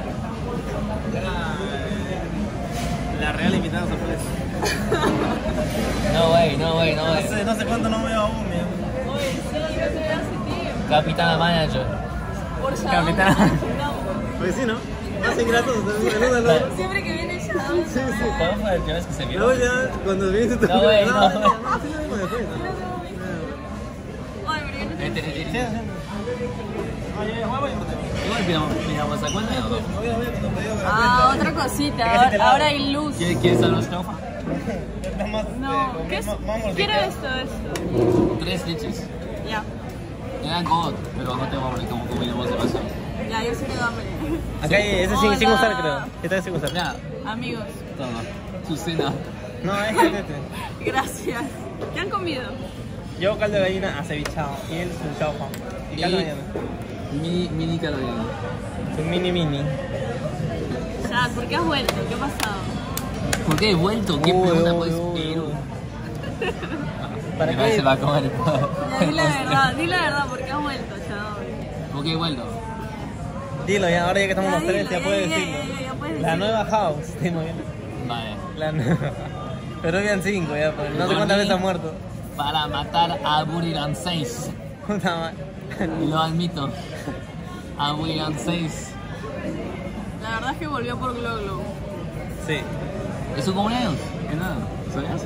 La real invitada sorpresa. No way, no way, no No way. sé, no sé cuánto no veo aún, mira. Oye, sí, yo te veo hace tiempo. Capitana Manager. Por Shadow. Capitán. No. Pues sí, ¿no? Hacen gratos, salúdalo. Siempre que viene Shadow. Sí, sí. ¿Cuándo fue la última vez que se vio? Luego ya, cuando viniste tú. No, güey, no. no, sí lo vimos después, ¿no? Ay, pero yo no sé. Vete, vete, Sí, vete. sí. Oye, huevo y cortemos. Igual pidamos, pidamos la cuenta o no. Voy a ver cuando me dio Ah, otra cosita. Ahora, ahora hay luz. ¿Quieres, ¿Quieres salvar estrofa? No, ¿qué es? Quiero esto, esto. Tres leches. Ya, Era God, pero no tengo hambre, como comimos demasiado. ya, yo sí tengo hambre. Acá hay, ese sin, sin Hola. usar, creo. Esta es sin usar. Ya, Amigos, toma. Tu cena. No, es este, este. gracias. ¿Qué han comido? Yo caldo de gallina acevichado y él su chaufa. Y caldo de gallina. Mini, mini caloría. Su mini mini. Ya, ¿por qué has vuelto? ¿Qué ha pasado? ¿Por qué he vuelto? ¿Qué Uy, pregunta uy, puedes uy, pedir? uy. ¿Para Igual qué? se va a comer el Ya, di la verdad, di la verdad, ¿por qué has vuelto, Shadow? ¿Por qué he vuelto? Dilo ya, ahora ya que estamos Ya, los tres, dilo, ya ya, puedes ya, decirlo. ya, ya, ya puedes La decirlo. nueva house, estoy moviendo. Vale. La nueva. Pero habían cinco ya, pues. No sé Por cuántas mí, veces ha muerto. Para matar a Buriran seis. Puta madre. Lo admito. A Buriran seis. La verdad es que volvió por Glow Glow. Sí. ¿Es su cumpleaños? ¿Qué nada? ¿Sabías?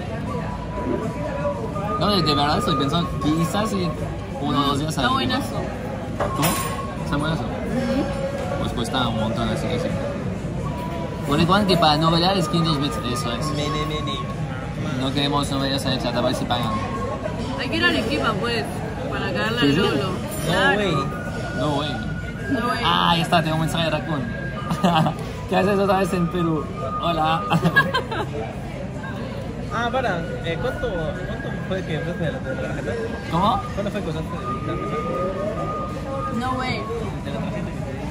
No, de, de verdad estoy pensando, quizás si uno o dos días Está al- buenazo. ¿Cómo? ¿Está buenazo? Pues cuesta un montón, así que sí. Recuerden que para novelar es quinientos bits, eso es. Mini mini. No queremos novelas en el chat, a ver si pagan. Hay que ir a Arequipa, pues, para caerle ¿Sí, al sí? Glow Glow. No, Claro. güey. No, güey. No, güey. Ah, ya está, tengo un mensaje de Raccoon. ¿Qué haces otra vez en Perú? Hola. Ah, para. Eh, ¿cuánto, ¿Cuánto fue que empezaste de la de la tarjeta? ¿Cómo? ¿Cuánto fue que usaste de la tarjeta? No, güey. De la tarjeta.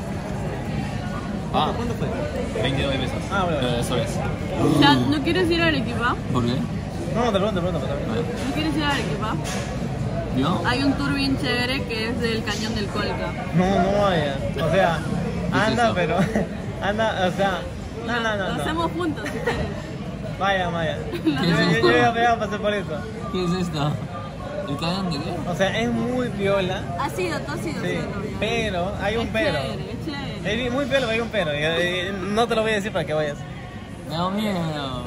Ah, ¿Cuánto fue? veintinueve pesos. Ah, bueno. Eh, soles. Ya, ¿no quieres ir a Arequipa? ¿Por qué? No, te pregunto, te pregunto. Te pregunto. Vale. ¿No quieres ir a Arequipa? ¿Yo? Hay un tour bien chévere que es del Cañón del Colca. No, no vaya. O sea, ¿Qué es anda, eso? pero. Anda, o sea. No, no, no. Lo no. hacemos juntos, si quieres. Vaya, vaya. ¿Qué Yo, es yo, esto? yo voy a pegar a pasar por eso. ¿Qué es esto? ¿El cañón de qué? O sea, es muy piola, Ha sido, tú has sido. sí, ¿cierto? pero hay un Es pero. chévere, es chévere. Es muy piola, pero hay un pero. y- y No te lo voy a decir para que vayas. Me da miedo.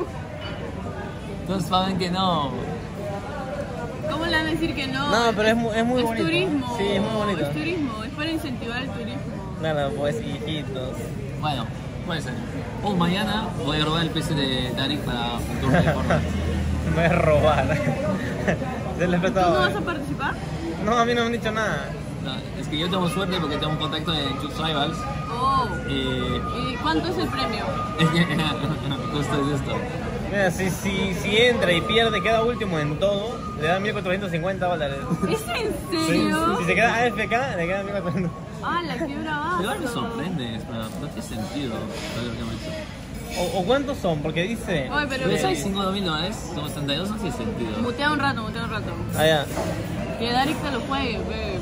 Todos saben que no. ¿Cómo le van a decir que no? No, pero es muy, es muy es bonito. turismo. Sí, es muy bonito. Es turismo, es para incentivar el turismo. Nada, pues hijitos. Bueno, puede ser. O mañana voy a robar el P C de Darik para un tour de Fortnite. Me voy a robar. Se les ¿Tú no prestaba. vas a participar? No, a mí no me han dicho nada. No, es que yo tengo suerte porque tengo un contacto en Choose Rivals. Oh. Eh, ¿Y cuánto es el premio? es que justo es esto. Mira, si, si, si entra y pierde, queda último en todo, le dan mil cuatrocientos cincuenta dólares. ¿Es en Sí, serio? si se queda A F K, le quedan mil cuatrocientos. Ah, la quiebra Igual me vaso. sorprende, pero no tiene sentido lo que me ha dicho. ¿O, ¿O cuántos son? Porque dice... Oye, pero Pero hay cinco mil dólares, somos setenta y dos, no tiene sentido. mutea un rato, mutea un rato. Allá. Que Darik te lo juegue, ve.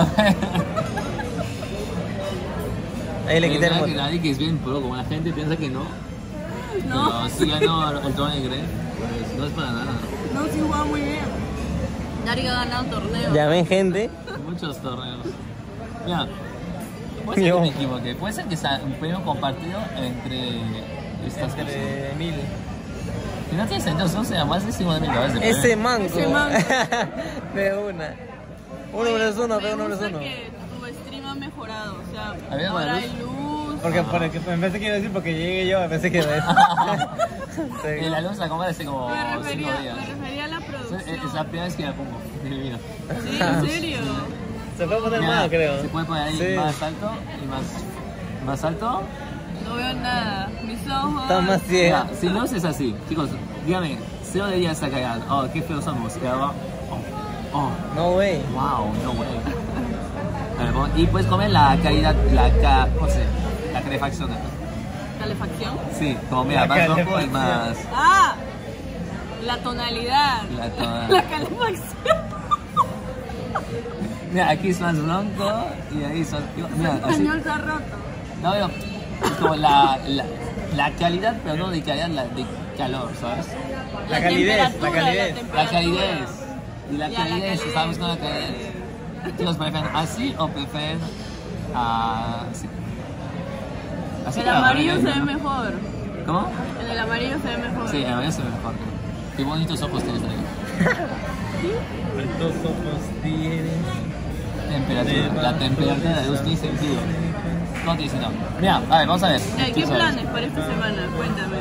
Ahí le quité el que mute. nadie que es bien pro, como la gente piensa que no. No, Pero sí ganó el torneo de Gref, pues no es para nada. no, sí juega muy bien. Darik ha ganado torneo. Ya ven, gente. Muchos torneos. Mira, puede ser Yo. que me equivoque, puede ser que sea un premio compartido entre estas personas. Entre mil. Y no tiene sentido, son sea más de cincuenta mil dólares de premio. Ese mango. Ese mango. De una. Uno versus uno, Me pero uno versus gusta uno. que tu stream ha mejorado, o sea, ¿Ha habido ahora más hay luz? luz. Porque, porque en vez de quiero decir porque llegué yo, pensé que era eso. Y Sí. la luz la compré hace como Me cinco refería, días. me refería a la Es producción. es la primera vez que la pongo en mi vida. Sí, en serio. Se puede poner Mira, más, creo. se puede poner ahí Sí. más alto y más, más alto. No veo nada. Mis ojos. Está más ciega. Mira, si luz es así, chicos, dígame, cero de diez a callar. Oh, qué feos somos. Y ahora, oh, oh, No, güey. wow, no way. A ver, pon- y puedes comer la calidad, la ca, ¿cómo se dice? La calefacción. Calefacción. Sí, como mira, La más rojo y calefacción. más. Ah, la tonalidad. La tonalidad. La calefacción. Mira, aquí es más blanco y ahí son. Mira, El así. español está roto. No, pero es como la, la, la calidad, pero no de calidad, la de calor, ¿sabes? La calidez, la temperatura, calidez. La temperatura. calidez. Y la Ya, la calidez, calidez. estamos con la calidez. ¿Chicos prefieren así o prefieren así? Así El claro, amarillo ¿no? se ve mejor. ¿Cómo? En el amarillo se ve mejor. Sí, el amarillo se ve mejor. Qué bonitos ojos tienes ahí. Estos ojos tienen. Temperatura. La temperatura de luz tiene sentido. No tiene sentido. Mira, a ver, vamos a ver. Ya, ¿qué Tú sabes. planes para esta semana? Cuéntame.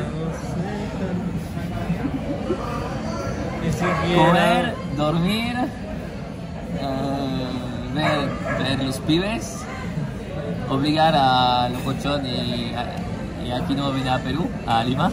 Ni siquiera. Comer, dormir, eh, ver, ver los pibes, obligar a Locochón y, a- y aquí no venir a Perú, a Lima.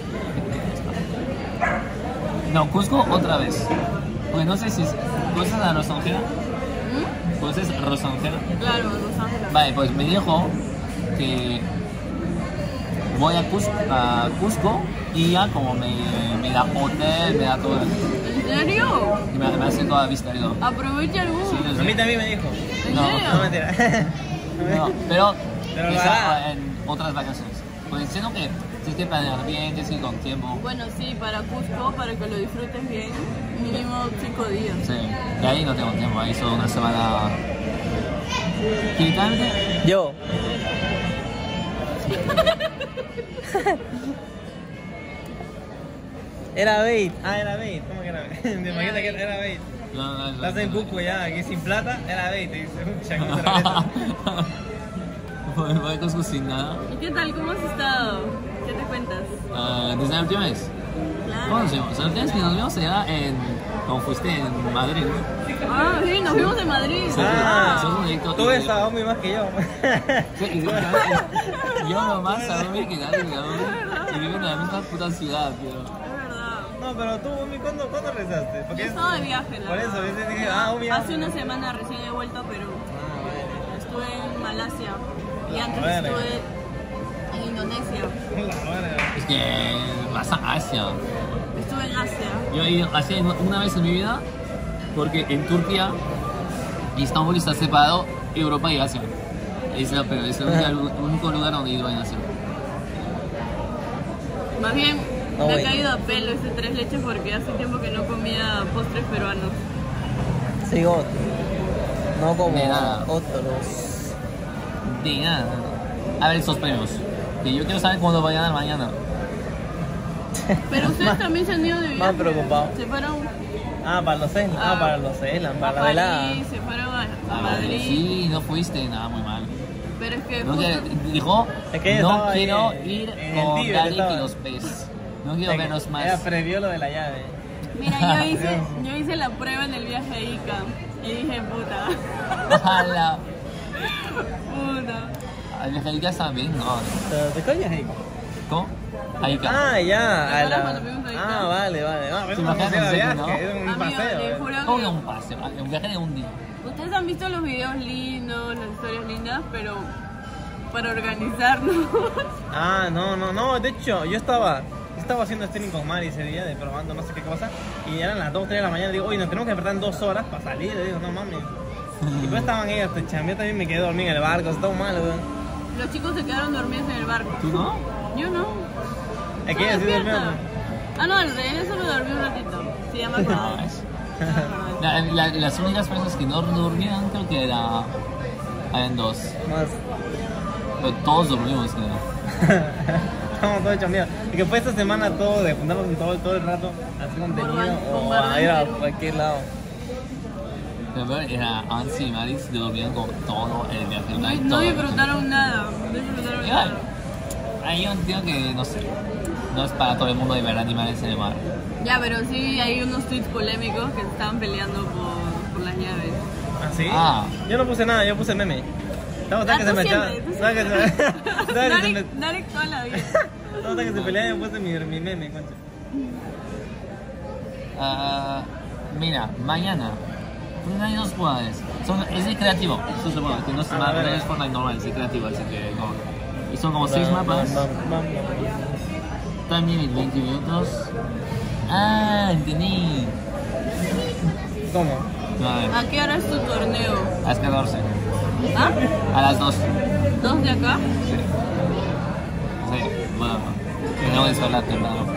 No, Cusco otra vez. Porque no sé si es- ¿conoces a Rosangela? ¿Mm? ¿Conoces Rosangela? Claro, Los Ángeles. Vale, pues me dijo que voy a Cusco, a Cusco y ya como me, me da hotel, me da todo. ¿En serio? Y me, me hace toda la vista y todo. Aprovecha el bus. Sí, lo A sé. mí también me dijo. ¿En No, serio? No, mentira. No, pero Pero quizá va. en otras vacaciones. Pues siento que tienes que planear bien, tienes que ir con tiempo. Bueno, sí, para Cusco, para que lo disfrutes bien, mínimo cinco días. Sí, y ahí no tengo tiempo, ahí solo una semana. Quitarte. Yo. Era bait. Ah, era bait. ¿Cómo que era bait? Me imagino que era bait. No, no, no. Estás en no. Cusco ya, aquí sin plata, era bait. Te dice, "Pucha, ¿cómo se regresa?" Voy voy a Cusco sin nada. ¿Y qué tal? ¿Cómo has estado? ¿Qué te cuentas? Ah, desde la última vez. Claro. ¿Cómo nos vimos? La última vez que nos vimos era en. Como fuiste en Madrid. Ah, sí, nos vimos en Madrid. Sí. Ah, Sos un directo- tú ves a Omi más que yo. Sí, y yo, yo nomás a dormir que nadie me dormir y vivo en la misma puta ciudad, pero. Es verdad. No, pero tú, Omi, ¿cuándo, ¿cuándo regresaste? Yo Porque estaba de viaje, la Por eso, verdad. ¿viste? Dije, ah, Omi. Hace una semana recién he vuelto a Perú. Ah, bueno. Estuve en Malasia y La antes verga. estuve en Indonesia. La verga. Es que vas a Asia. Estuve en Asia. Yo he ido a Asia una vez en mi vida porque en Turquía y Estambul está separado Europa y Asia. Es, la, pero es el único, único lugar donde he ido en Asia. Más bien, No, me ha güey. caído a pelo ese tres leches porque hace tiempo que no comía postres peruanos. soy God. No como De nada. otros. De nada. A ver estos premios. Que yo quiero saber cuándo vayan a ganar mañana. Pero ustedes también se han ido de viaje. Más preocupado. Se fueron Ah, para los Island. Ah, Ah. para los Island, a para la velada. París, se fueron a, a Ah, Madrid. sí, no fuiste, nada, muy mal. Pero es que No, justo- que, dijo, Es que ella no estaba ahí quiero en- ir en el con Tíbet Dari estaba. y los pez. No quiero verlos más. Ella previó lo de la llave. Mira, yo hice, yo hice la prueba en el viaje a Ica y dije, puta, Ojalá. puta. Al viaje ya está bien, no. ¿Te, te coñas ahí? ¿Cómo? Ahí ca- Ah, ya. A acuerdas la... cuando fuimos ahí? Ah, vale, vale. Ah, pero ¿Te no imaginas era ese, viaje, no? era un Amigo, paseo. te eh. juro ¿Cómo que que... un paseo? Un viaje de un día. Ustedes han visto los videos lindos, las historias lindas, pero para organizarnos. Ah, no, no, no. De hecho, yo estaba, estaba haciendo streaming con Mari ese día, de probando no sé qué cosa. Y eran las dos, tres de la mañana. Digo, oye, nos tenemos que despertar en dos horas para salir. Le digo, no mames. Y pues estaban ellas, te chambeé, yo también me quedé dormido en el barco, está mal, weón. Los chicos se quedaron dormidos en el barco. ¿Tú no? Yo no. Es que No, ella sí despierta. durmió. Ah, no, el de eso me dormí un ratito. Sí, ya me acordaba. Ya me acordaba. La- la- las únicas personas que no durmieron creo que era... Habían dos. Más. Pero todos dormimos, creo. Estamos todos chambeados. Y que fue esta semana todo de juntarnos en todo, todo el rato, hacer contenido Borba- o a bombardeo ir a Perú. cualquier lado. Pero era Ansi y Maris que dormían con todo el viaje. No, y no todo. disfrutaron nada. No disfrutaron Igual. nada. Ahí yo entiendo que, no sé, no es para todo el mundo de ver animales en el mar. Ya, pero sí hay unos tweets polémicos que se estaban peleando por, por las llaves. ¿Ah, sí? Ah. Yo no puse nada, yo puse meme. Estaba hasta Ah, que tú se me echaba. siempre, tú Estaba que se me. Estaba que se me. Narek, Narek toda la vida. Estaba hasta que se peleaba y yo puse mi, mi meme, concha. Ah, mira, mañana. Hay dos jugadores. Son, es de creativo. Eso es bueno, que no es, Ah, ma- a ver, no a ver. es Fortnite normal, es de creativo, así que no. Y son como seis mapas. Bam, bam, bam, También veinte minutos. Ah, entendí. bam. ¿Cómo? A ver, ¿A qué hora es tu torneo? a las catorce. ¿Ah? A las dos. ¿Dos de acá? Sí. Sí, bueno. Tenemos que hablar temprano.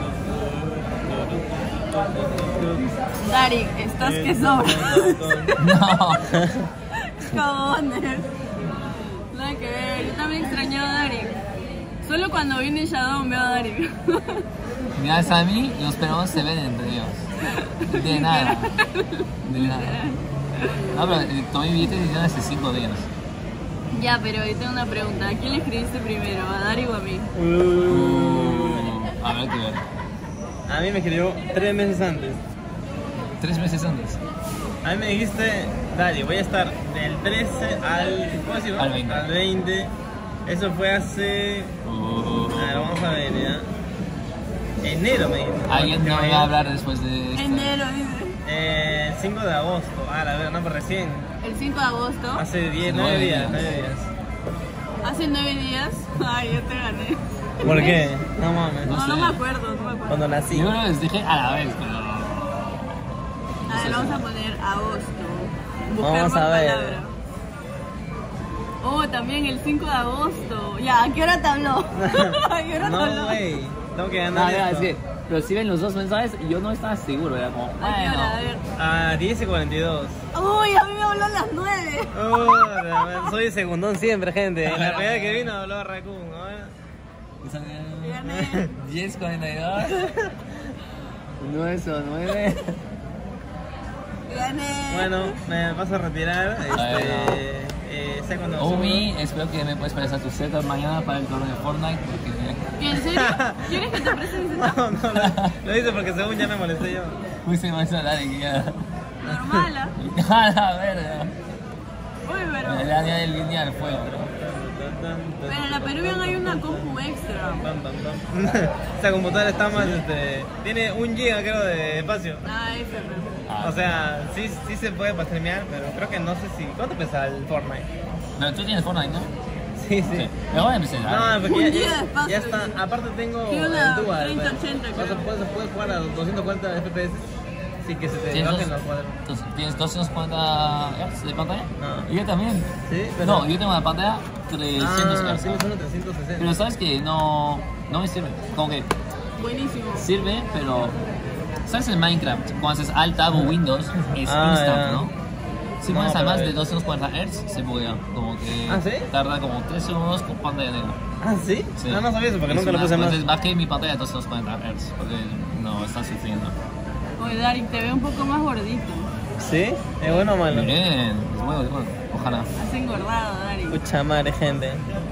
Darik, estás que sobra. No. Cagones. Nada que ver, yo también extrañaba a Darik. Solo cuando viene Shadow veo a Darik. Gracias a mí, los peruanos se ven entre ellos. De nada. De nada. No, pero eh, tomé billetes desde hace cinco días. Ya, pero yo tengo una pregunta. ¿A quién le escribiste primero? ¿A Darik o a mí? Uh, a ver, qué ver. A mí me escribió tres meses antes. Tres meses antes. A mí me dijiste, Dari, voy a estar del trece al. ¿Cómo decirlo? Al veinte. Al veinte. Eso fue hace. Uh, A ver, vamos a ver ya. Enero me dijiste. Alguien Que no vaya- va a hablar después de esto. Enero, dice. Eh, cinco de agosto. Ah, la verdad, no, pero recién. El cinco de agosto. Hace diez, Nueve nueve días, días. nueve días. Hace nueve días. Ay, yo te gané. ¿Por qué? No mames. No No, no sé. me acuerdo, no me acuerdo. Cuando nací. Yo creo que les dije a la vez, pero. A ver, vamos a poner agosto. Buscar Vamos por a ver. palabra. Oh, también el cinco de agosto. Ya, ¿a qué hora te habló? ¿A qué hora te No, habló? güey. Tengo que No, ganar. no, es esto. que reciben los dos mensajes y yo no estaba seguro, era como, ¿A qué hora? A bueno. ver. A diez y cuarenta y dos. Uy, a mí me habló a las nueve. Oh, soy segundón siempre, gente. La primera que vino habló a Raccoon. ¿no? Gané. diez cuarenta y dos. nueve son nueve. Gané. Bueno, me paso a retirar. Este, eh, sé cuando Omi, espero que me puedes prestar tu setup mañana para el torneo de Fortnite porque ¿Y en serio? ¿Quieres que te preste mi setup? No, no, lo, lo hice porque según ya me molesté yo. Uy, se me va a sonar y ya. Normal, ¿ah? A la verga. Uy, pero... Me da el línea al fuego, bro. Pero en la Peruvian hay una compu extra. Pam, pam, pam. Esta computadora está más, este, tiene un giga creo de espacio. Ah, F, pero... O sea, sí, sí se puede para streamear, pero creo que no sé si... ¿Cuánto pesa el Fortnite? Pero tú tienes Fortnite, ¿no? Sí, sí. Sí. Me voy a empezar. No, porque Un ya, giga ya- de espacio. ya está. Aparte tengo Tiene el una dual. treinta ochenta, Puedes, creo. puedes, puedes jugar a doscientos cuarenta F P S sin que se te ¿Tienes, bajen dos- los cuadros. dos- ¿Tienes doscientos cuarenta hertz de pantalla? No. Y yo también. Sí, pero... No, yo tengo una pantalla trescientos Ah, hertz. sí, son trescientos sesenta. Pero sabes que no, no me sirve. Como que Buenísimo. sirve, pero. ¿Sabes en Minecraft? Cuando haces Alt Tab o Windows es Ah, instant, ya. ¿no? Si No, pones a pero más de es- doscientos cuarenta hertz, se buguea. Como que ¿Ah, sí? tarda como tres segundos con pantalla negra. ¿Ah, sí? Sí. No, no sabía eso porque Es nunca lo una- puse más. Entonces bajé mi pantalla a doscientos cuarenta hertz porque no está sufriendo. Oye, Darik, te veo un poco más gordito. ¿Sí? ¿Es bueno o malo? Bien, es bueno, es bueno. Ojalá. Has engordado, Darik. Pucha madre, gente.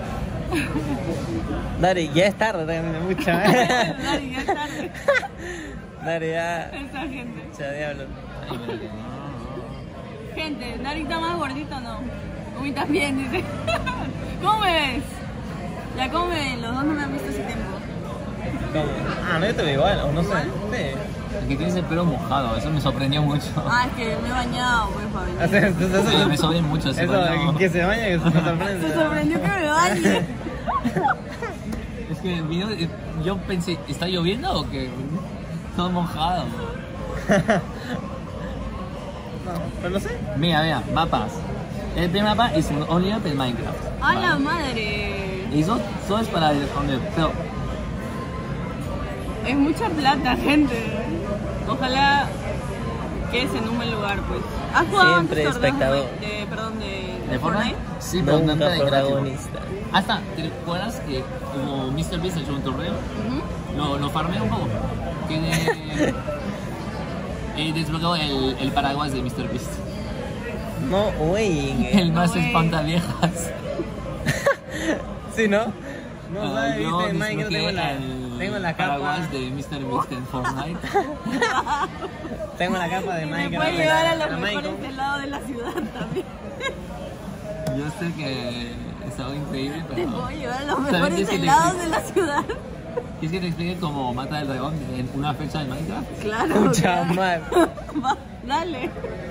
Dari, ya es tarde también, mucha. Darik, ya es tarde. Dari, ya. Esa gente. Pucha diablo. Ay, pero que no. Gente, Darik está más gordito o no. Uy, también, dice. ¿Cómo me ves? Ya, ¿cómo me ven? Los dos no me han visto hace tiempo. ¿Cómo? Ah, no, yo te veo igual, o no sé. Sí. Es que tienes el pelo mojado, eso me sorprendió mucho. Ah, es que me he bañado, pues, Fabi. Eso, eso, eso, Sí, me sorprendió mucho ese eso, baño. que se baña, que se me sorprende. Se sorprendió que me bañe. Es que vino, yo pensé, ¿está lloviendo o qué? Todo mojado. No, pero no sé. Mira, mira, mapas. El primer mapa es un Only Up en Minecraft. ¡A ¿vale? la madre! Y eso todo es para el Only Up. Pero Es mucha plata, gente. Ojalá quedes en un buen lugar, pues. ¿Has jugado Siempre antes torneos espectador. de, de, perdón, de, ¿de Fortnite? Sí, pero Nunca nunca de creativo. protagonista. Hasta, ¿te recuerdas que como mister Beast hecho un torneo? Ujú. Lo, lo farmeé un poco. Tiene... Y desbloqueó el, el paraguas de mister Beast. No, güey. El más güey. espantaviejas. Sí, ¿no? No Ah, sabes, yo viste, en Minecraft desbloqueé tengo la, el tengo la capa. paraguas de mister Beast en Fortnite. Tengo la capa de Y me Minecraft. puede de llevar la- a los de la mejores Minecraft. helados de la ciudad también. Yo sé que es algo increíble, Te pero... puedo llevar a los ¿Sabes mejores qué es que te helados explique? de la ciudad. ¿Quieres que te explique cómo mata el dragón en una fecha de Minecraft? Claro. Pucha claro. madre. Va, dale.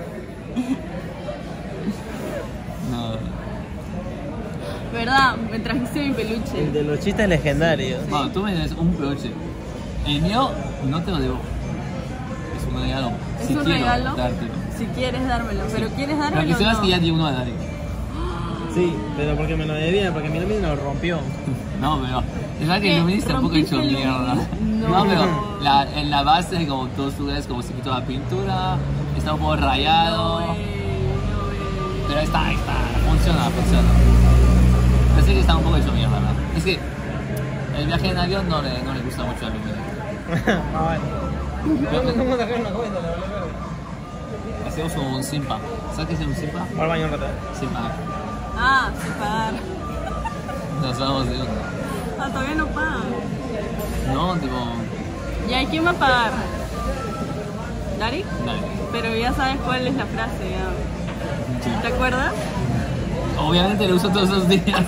No. ¿Verdad? Me trajiste mi El peluche. de los chistes legendarios. Bueno, tú me des un peluche. El mío no te lo debo. Es un regalo. ¿Es Si un quiero regalo? dártelo. Si quieres dármelo. ¿Pero quieres Pero dármelo que o sepas no? que ya di uno a Dari. Sí, pero porque me lo debía, porque mi nómina lo rompió. No, pero es verdad que ¿Qué? el Luminis tampoco ha hecho ¿Rompiste el mierda. Luminis? No, No. pero la, en la base, como todos lugares, como se quitó la pintura, está un poco rayado. No, güey, no, güey. Pero está, ahí está, funciona, funciona. Pero sí que está un poco hecho mierda, ¿verdad? Es que el viaje en avión no le, no le gusta mucho a Luminis. Ah, bueno. Pero- No me saqué una cuenta, la verdad. Hacemos un simpa. ¿Sabes qué es un simpa? Voy al baño un rato. Simpa. Ah, sin pagar. Nos vamos de uno. Ah, todavía no pagan. No, tipo. ¿Y ahí quién va a pagar? ¿Dari? Dale. Pero ya sabes cuál es la frase, ya. ¿Te acuerdas? Obviamente lo uso todos los días.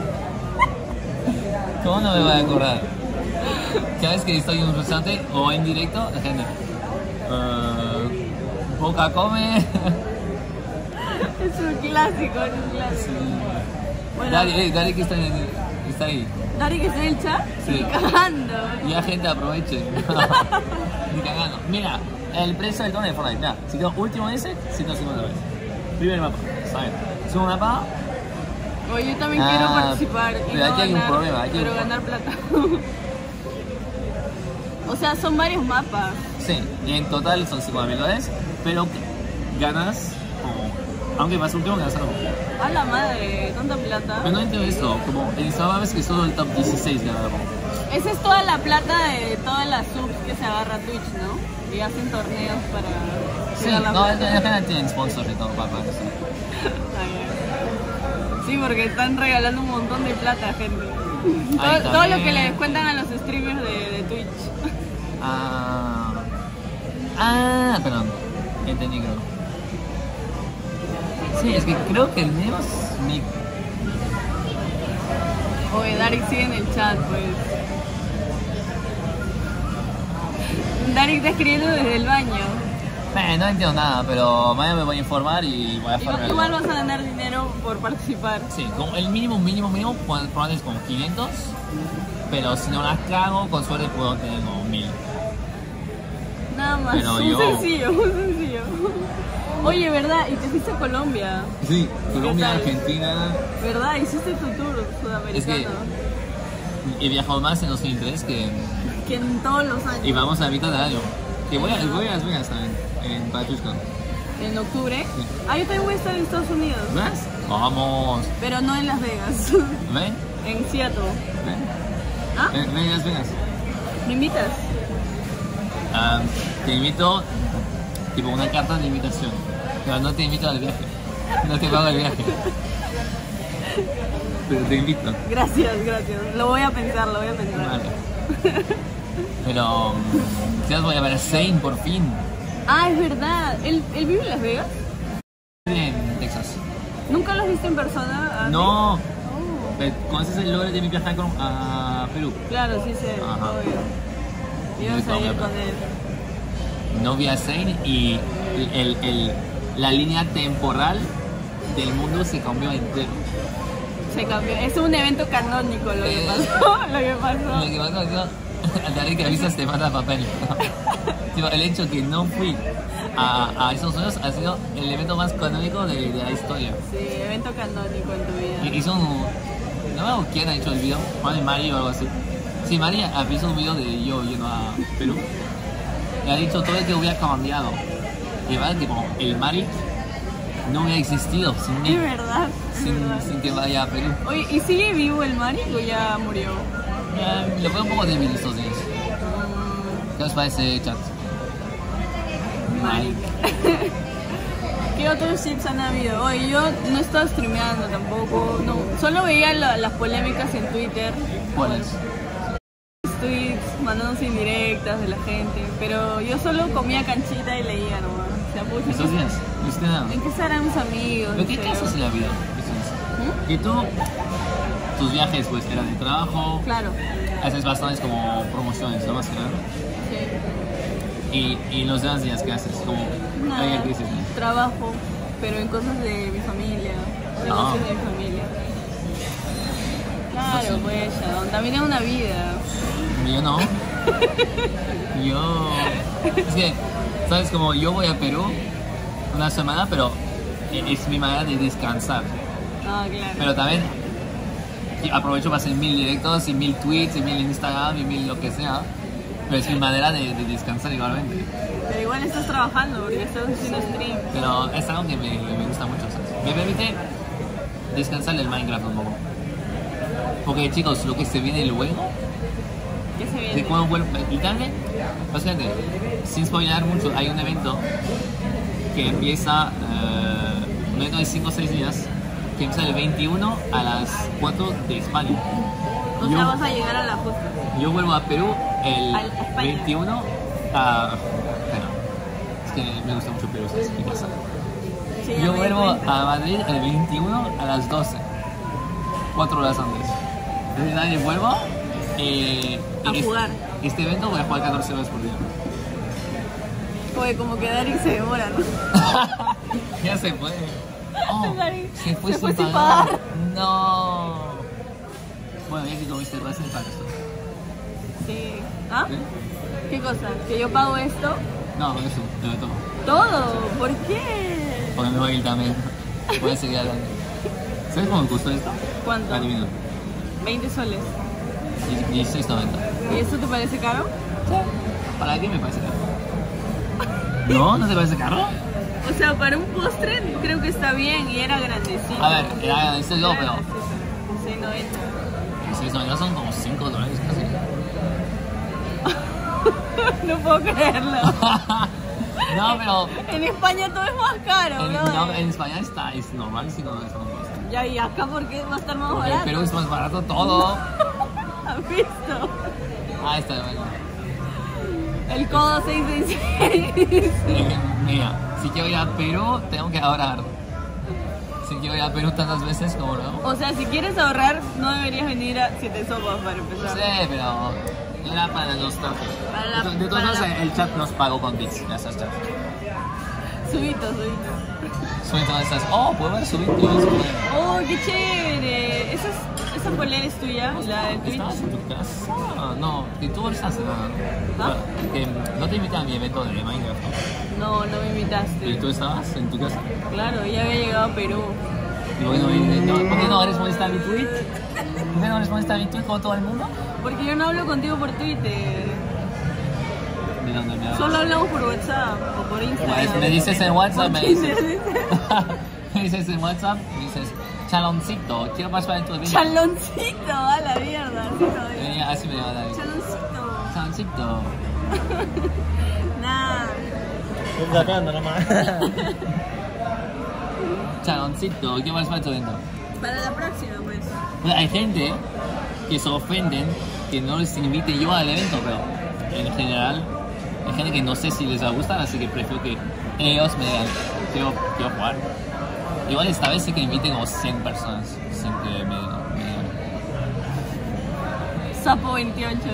¿Cómo no me voy a acordar? Cada vez que estoy en un restaurante o en directo, la gente. eh, Boca come. Es un clásico, es un clásico. Bueno, Dari, eh, Dari que está, en, está ahí. Dari que está en el chat, Sí. ni cagando. Y la gente aproveche. Ni cagando. Mira, el precio del tono de Fortnite. Mira, si quedo último en ese, ciento cincuenta veces. Primer mapa, ¿sabes? Segundo mapa, Oye, yo también Ah, quiero participar. Y pero no aquí hay un ganar, problema, aquí hay pero un- ganar plata. O sea, son varios mapas. sí, y en total son cincuenta mil dólares, pero ganas, como, aunque vas último, ganas algo. A la madre, tanta plata. Pero no entiendo esto, como en Instagram ves que solo el top dieciséis gana algo. Esa es toda la plata de todas las subs que se agarra Twitch, ¿no? Y hacen torneos para Sí, llegar la no, en plata. general tienen sponsors y todo para para eso. Sí, porque están regalando un montón de plata, gente. Ahí Todo, todo lo también. que le descuentan a los streamers de, de Twitch. Ah, ah, perdón, entendí creo. Sí, es que creo que el mío es mi... Oye, Darik sigue en el chat, pues. Darik está escribiendo desde el baño. Eh, no entiendo nada, pero mañana me voy a informar y voy a Igual, farmear. igual vas a ganar dinero por participar. Sí, como el mínimo, mínimo, mínimo, pues, probablemente es como quinientos, pero si no las cago, con suerte puedo tener como mil. Nada más. Pero un yo- sencillo, un sencillo. Oye, ¿verdad? Y te fuiste a Colombia, Sí, Colombia, tal? Argentina, ¿verdad? Hiciste tu tour sudamericano. Es que- he viajado más en dos mil tres que... que en todos los años. Y vamos a la mitad del año. Que voy a, voy a Las Vegas también, en para TwitchCon. En octubre. Sí. Ah, yo también voy a estar en Estados Unidos. ¿Ves? Vamos. Pero no en Las Vegas. Ven, En Seattle. ven. ¿Ah? Ven, ven a Las Vegas. ¿Me invitas? Ah, te invito, tipo una carta de invitación. Pero no te invito al viaje. No te pago el viaje. Pero te invito. Gracias, gracias. Lo voy a pensar, lo voy a pensar. Vale. Pero mm, ya voy a ver a Zane por fin. Ah, es verdad. ¿Él, él vive en Las Vegas? En Texas. ¿Nunca lo has visto en persona? antes? No. Oh. Eh, ¿Conoces el lore de mi viaje con- a Perú? Claro, sí sé, Ajá. obvio. Ibas a ir con él. No vi a Zane y el, el, la línea temporal del mundo se cambió entero. Se cambió. Es un evento canónico lo que Eh. pasó. Lo que Lo pasó. que pasó es que al darle que avisas te manda papel. Tipo, el hecho que no fui a, a Estados Unidos ha sido el evento más canónico de, de la historia. Sí, evento canónico en tu vida. Y- Hizo un... No me acuerdo quién ha hecho el video, Juan Mari o algo así. Sí, Mari ha visto un video de yo yendo a Perú. Y ha dicho todo el que hubiera cambiado. Y va, tipo, el Mari no hubiera existido sin mí. Es verdad. Es Sin, verdad. sin que vaya a Perú. Oye, ¿y sigue vivo el Mari o ya murió? Eh, lo veo un poco débil estos días. ¿Qué os parece, chat? Mari. ¿Qué otros chips han habido? Oye, yo no estaba streameando tampoco. No, solo veía la- las polémicas en Twitter. ¿Cuáles? Tweets, mandándose indirectas de la gente. Pero yo solo comía canchita y leía nomás. O sea, pucha, Estos días. ¿No es que nada? ¿en qué estarán mis amigos? ¿Pero qué En qué haces en serio. la vida? ¿Mm? Que tú, tus viajes pues eran de trabajo, Claro. haces bastantes como promociones, ¿no? Más que nada. Sí. Y, y los demás días que haces, como Nada, ayer que dices, trabajo, pero en cosas de mi familia, negocios de mi familia. Claro, Ah, sí. pues, Sharon, también es una vida. yo no. Yo, es que, sabes, como yo voy a Perú una semana, pero es mi manera de descansar. Ah, claro. Pero también y aprovecho para hacer mil directos y mil tweets y mil Instagram y mil lo que sea. Pero es mi manera de, de descansar igualmente. Pero igual estás trabajando porque estás haciendo stream. Pero es algo que me, me gusta mucho, ¿sabes? Me permite descansar del Minecraft un poco. Porque chicos, lo que se viene luego, ¿Qué se de viene? cuando vuelvo, básicamente, básicamente, sin spoiler mucho, hay un evento que empieza, eh, un evento de cinco o seis días, que empieza el veintiuno a las cuatro de España. O Yo- sea, vas a llegar a la justa. Yo vuelvo a Perú el A España. veintiuno a... Bueno, es que me gusta mucho Perú, es mi casa. Sí, ya Yo me di vuelvo cuenta. a Madrid el veintiuno a las doce, cuatro horas antes. Entonces nadie vuelvo. Eh, A en jugar. Este, este evento voy a jugar catorce horas por día. Oye, como que Dari se demora, ¿no? Ya se fue. Oh, Dari, se fue, se sin, fue sin pagar. pagar. No. Bueno, ya que comiste Racing para esto. Sí. ¿Ah? ¿Sí? ¿Qué cosa? ¿Que yo pago esto? No, eso, de todo. Todo. ¿Por qué? Porque me voy a ir también. Voy a seguir hablando. ¿Sabes cómo me costó esto? ¿Cuánto? Adivino. veinte soles. dieciséis noventa. ¿Y eso te parece caro? ¿Para qué me parece caro? ¿No? ¿No te parece caro? O sea, para un postre creo que está bien y era grandecito. A ver, era este yo, Era pero grandecito. seis noventa. dieciséis noventa son como cinco dólares casi. No puedo creerlo. No, pero En España todo es más caro, en, ¿no? no, en España está, es normal cinco dólares con un postre. Ya, y acá, ¿por qué va a estar más Porque en barato? Perú es más barato todo. ¿Has visto? Ah, está bueno. El codo seis seis seis. Eh, Mira, si quiero ir a Perú, tengo que ahorrar. Si quiero ir a Perú tantas veces como luego. O sea, si quieres ahorrar, no deberías venir a Siete Sopas para empezar. Sí, pero era para la nostalgia. Para la- De todos para modos, la- el chat nos pagó con bits. Ya estás, chat. Subito, subito. Subí todas estas. Oh, puedo ver subir. ¡Oh, qué chévere! ¿Esa, es, esa polera es tuya? ¿La del Twitch? ¿Estabas en tu casa? Ah, no, que tú estás en ¿Ah? que no te invité a mi evento de Minecraft, ¿no? No, no me ¿Y invitaste. tú estabas en tu casa? Claro, ya había llegado a Perú. ¿Y por qué no, me- no, ¿por qué no respondiste a mi tweet? ¿Por qué no respondiste a mi tweet como todo el mundo? Porque yo no hablo contigo por Twitter. ¿De donde me hablas. Solo hablamos por WhatsApp o por Pues Instagram. me dices en WhatsApp, me Por dices, Tinder, dice. me dices en WhatsApp, me dices, chaloncito, quiero participar en tu evento. Chaloncito, a la mierda. Así todavía. Eh, Así me llaman ahí. Chaloncito. Chaloncito. Nah. Estoy sapeando nomás. Chaloncito, quiero participar en tu evento. Para la próxima, pues. Pues hay gente que se ofenden que no les invite yo al evento, pero en general hay gente que no sé si les va a gustar, así que prefiero que ellos me digan, quiero, quiero jugar. Igual esta vez sí que inviten como cien personas, sin que me, me digan. Sapo veintiocho.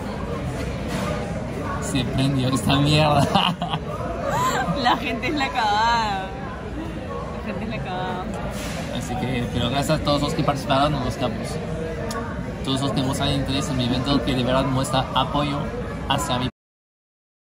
Se prendió esta mierda. La gente es la cagada. La gente es la cagada. Así que, pero gracias a todos los que participaron en los campos. Todos los que mostraron interés en mi evento, que de verdad muestra apoyo hacia mi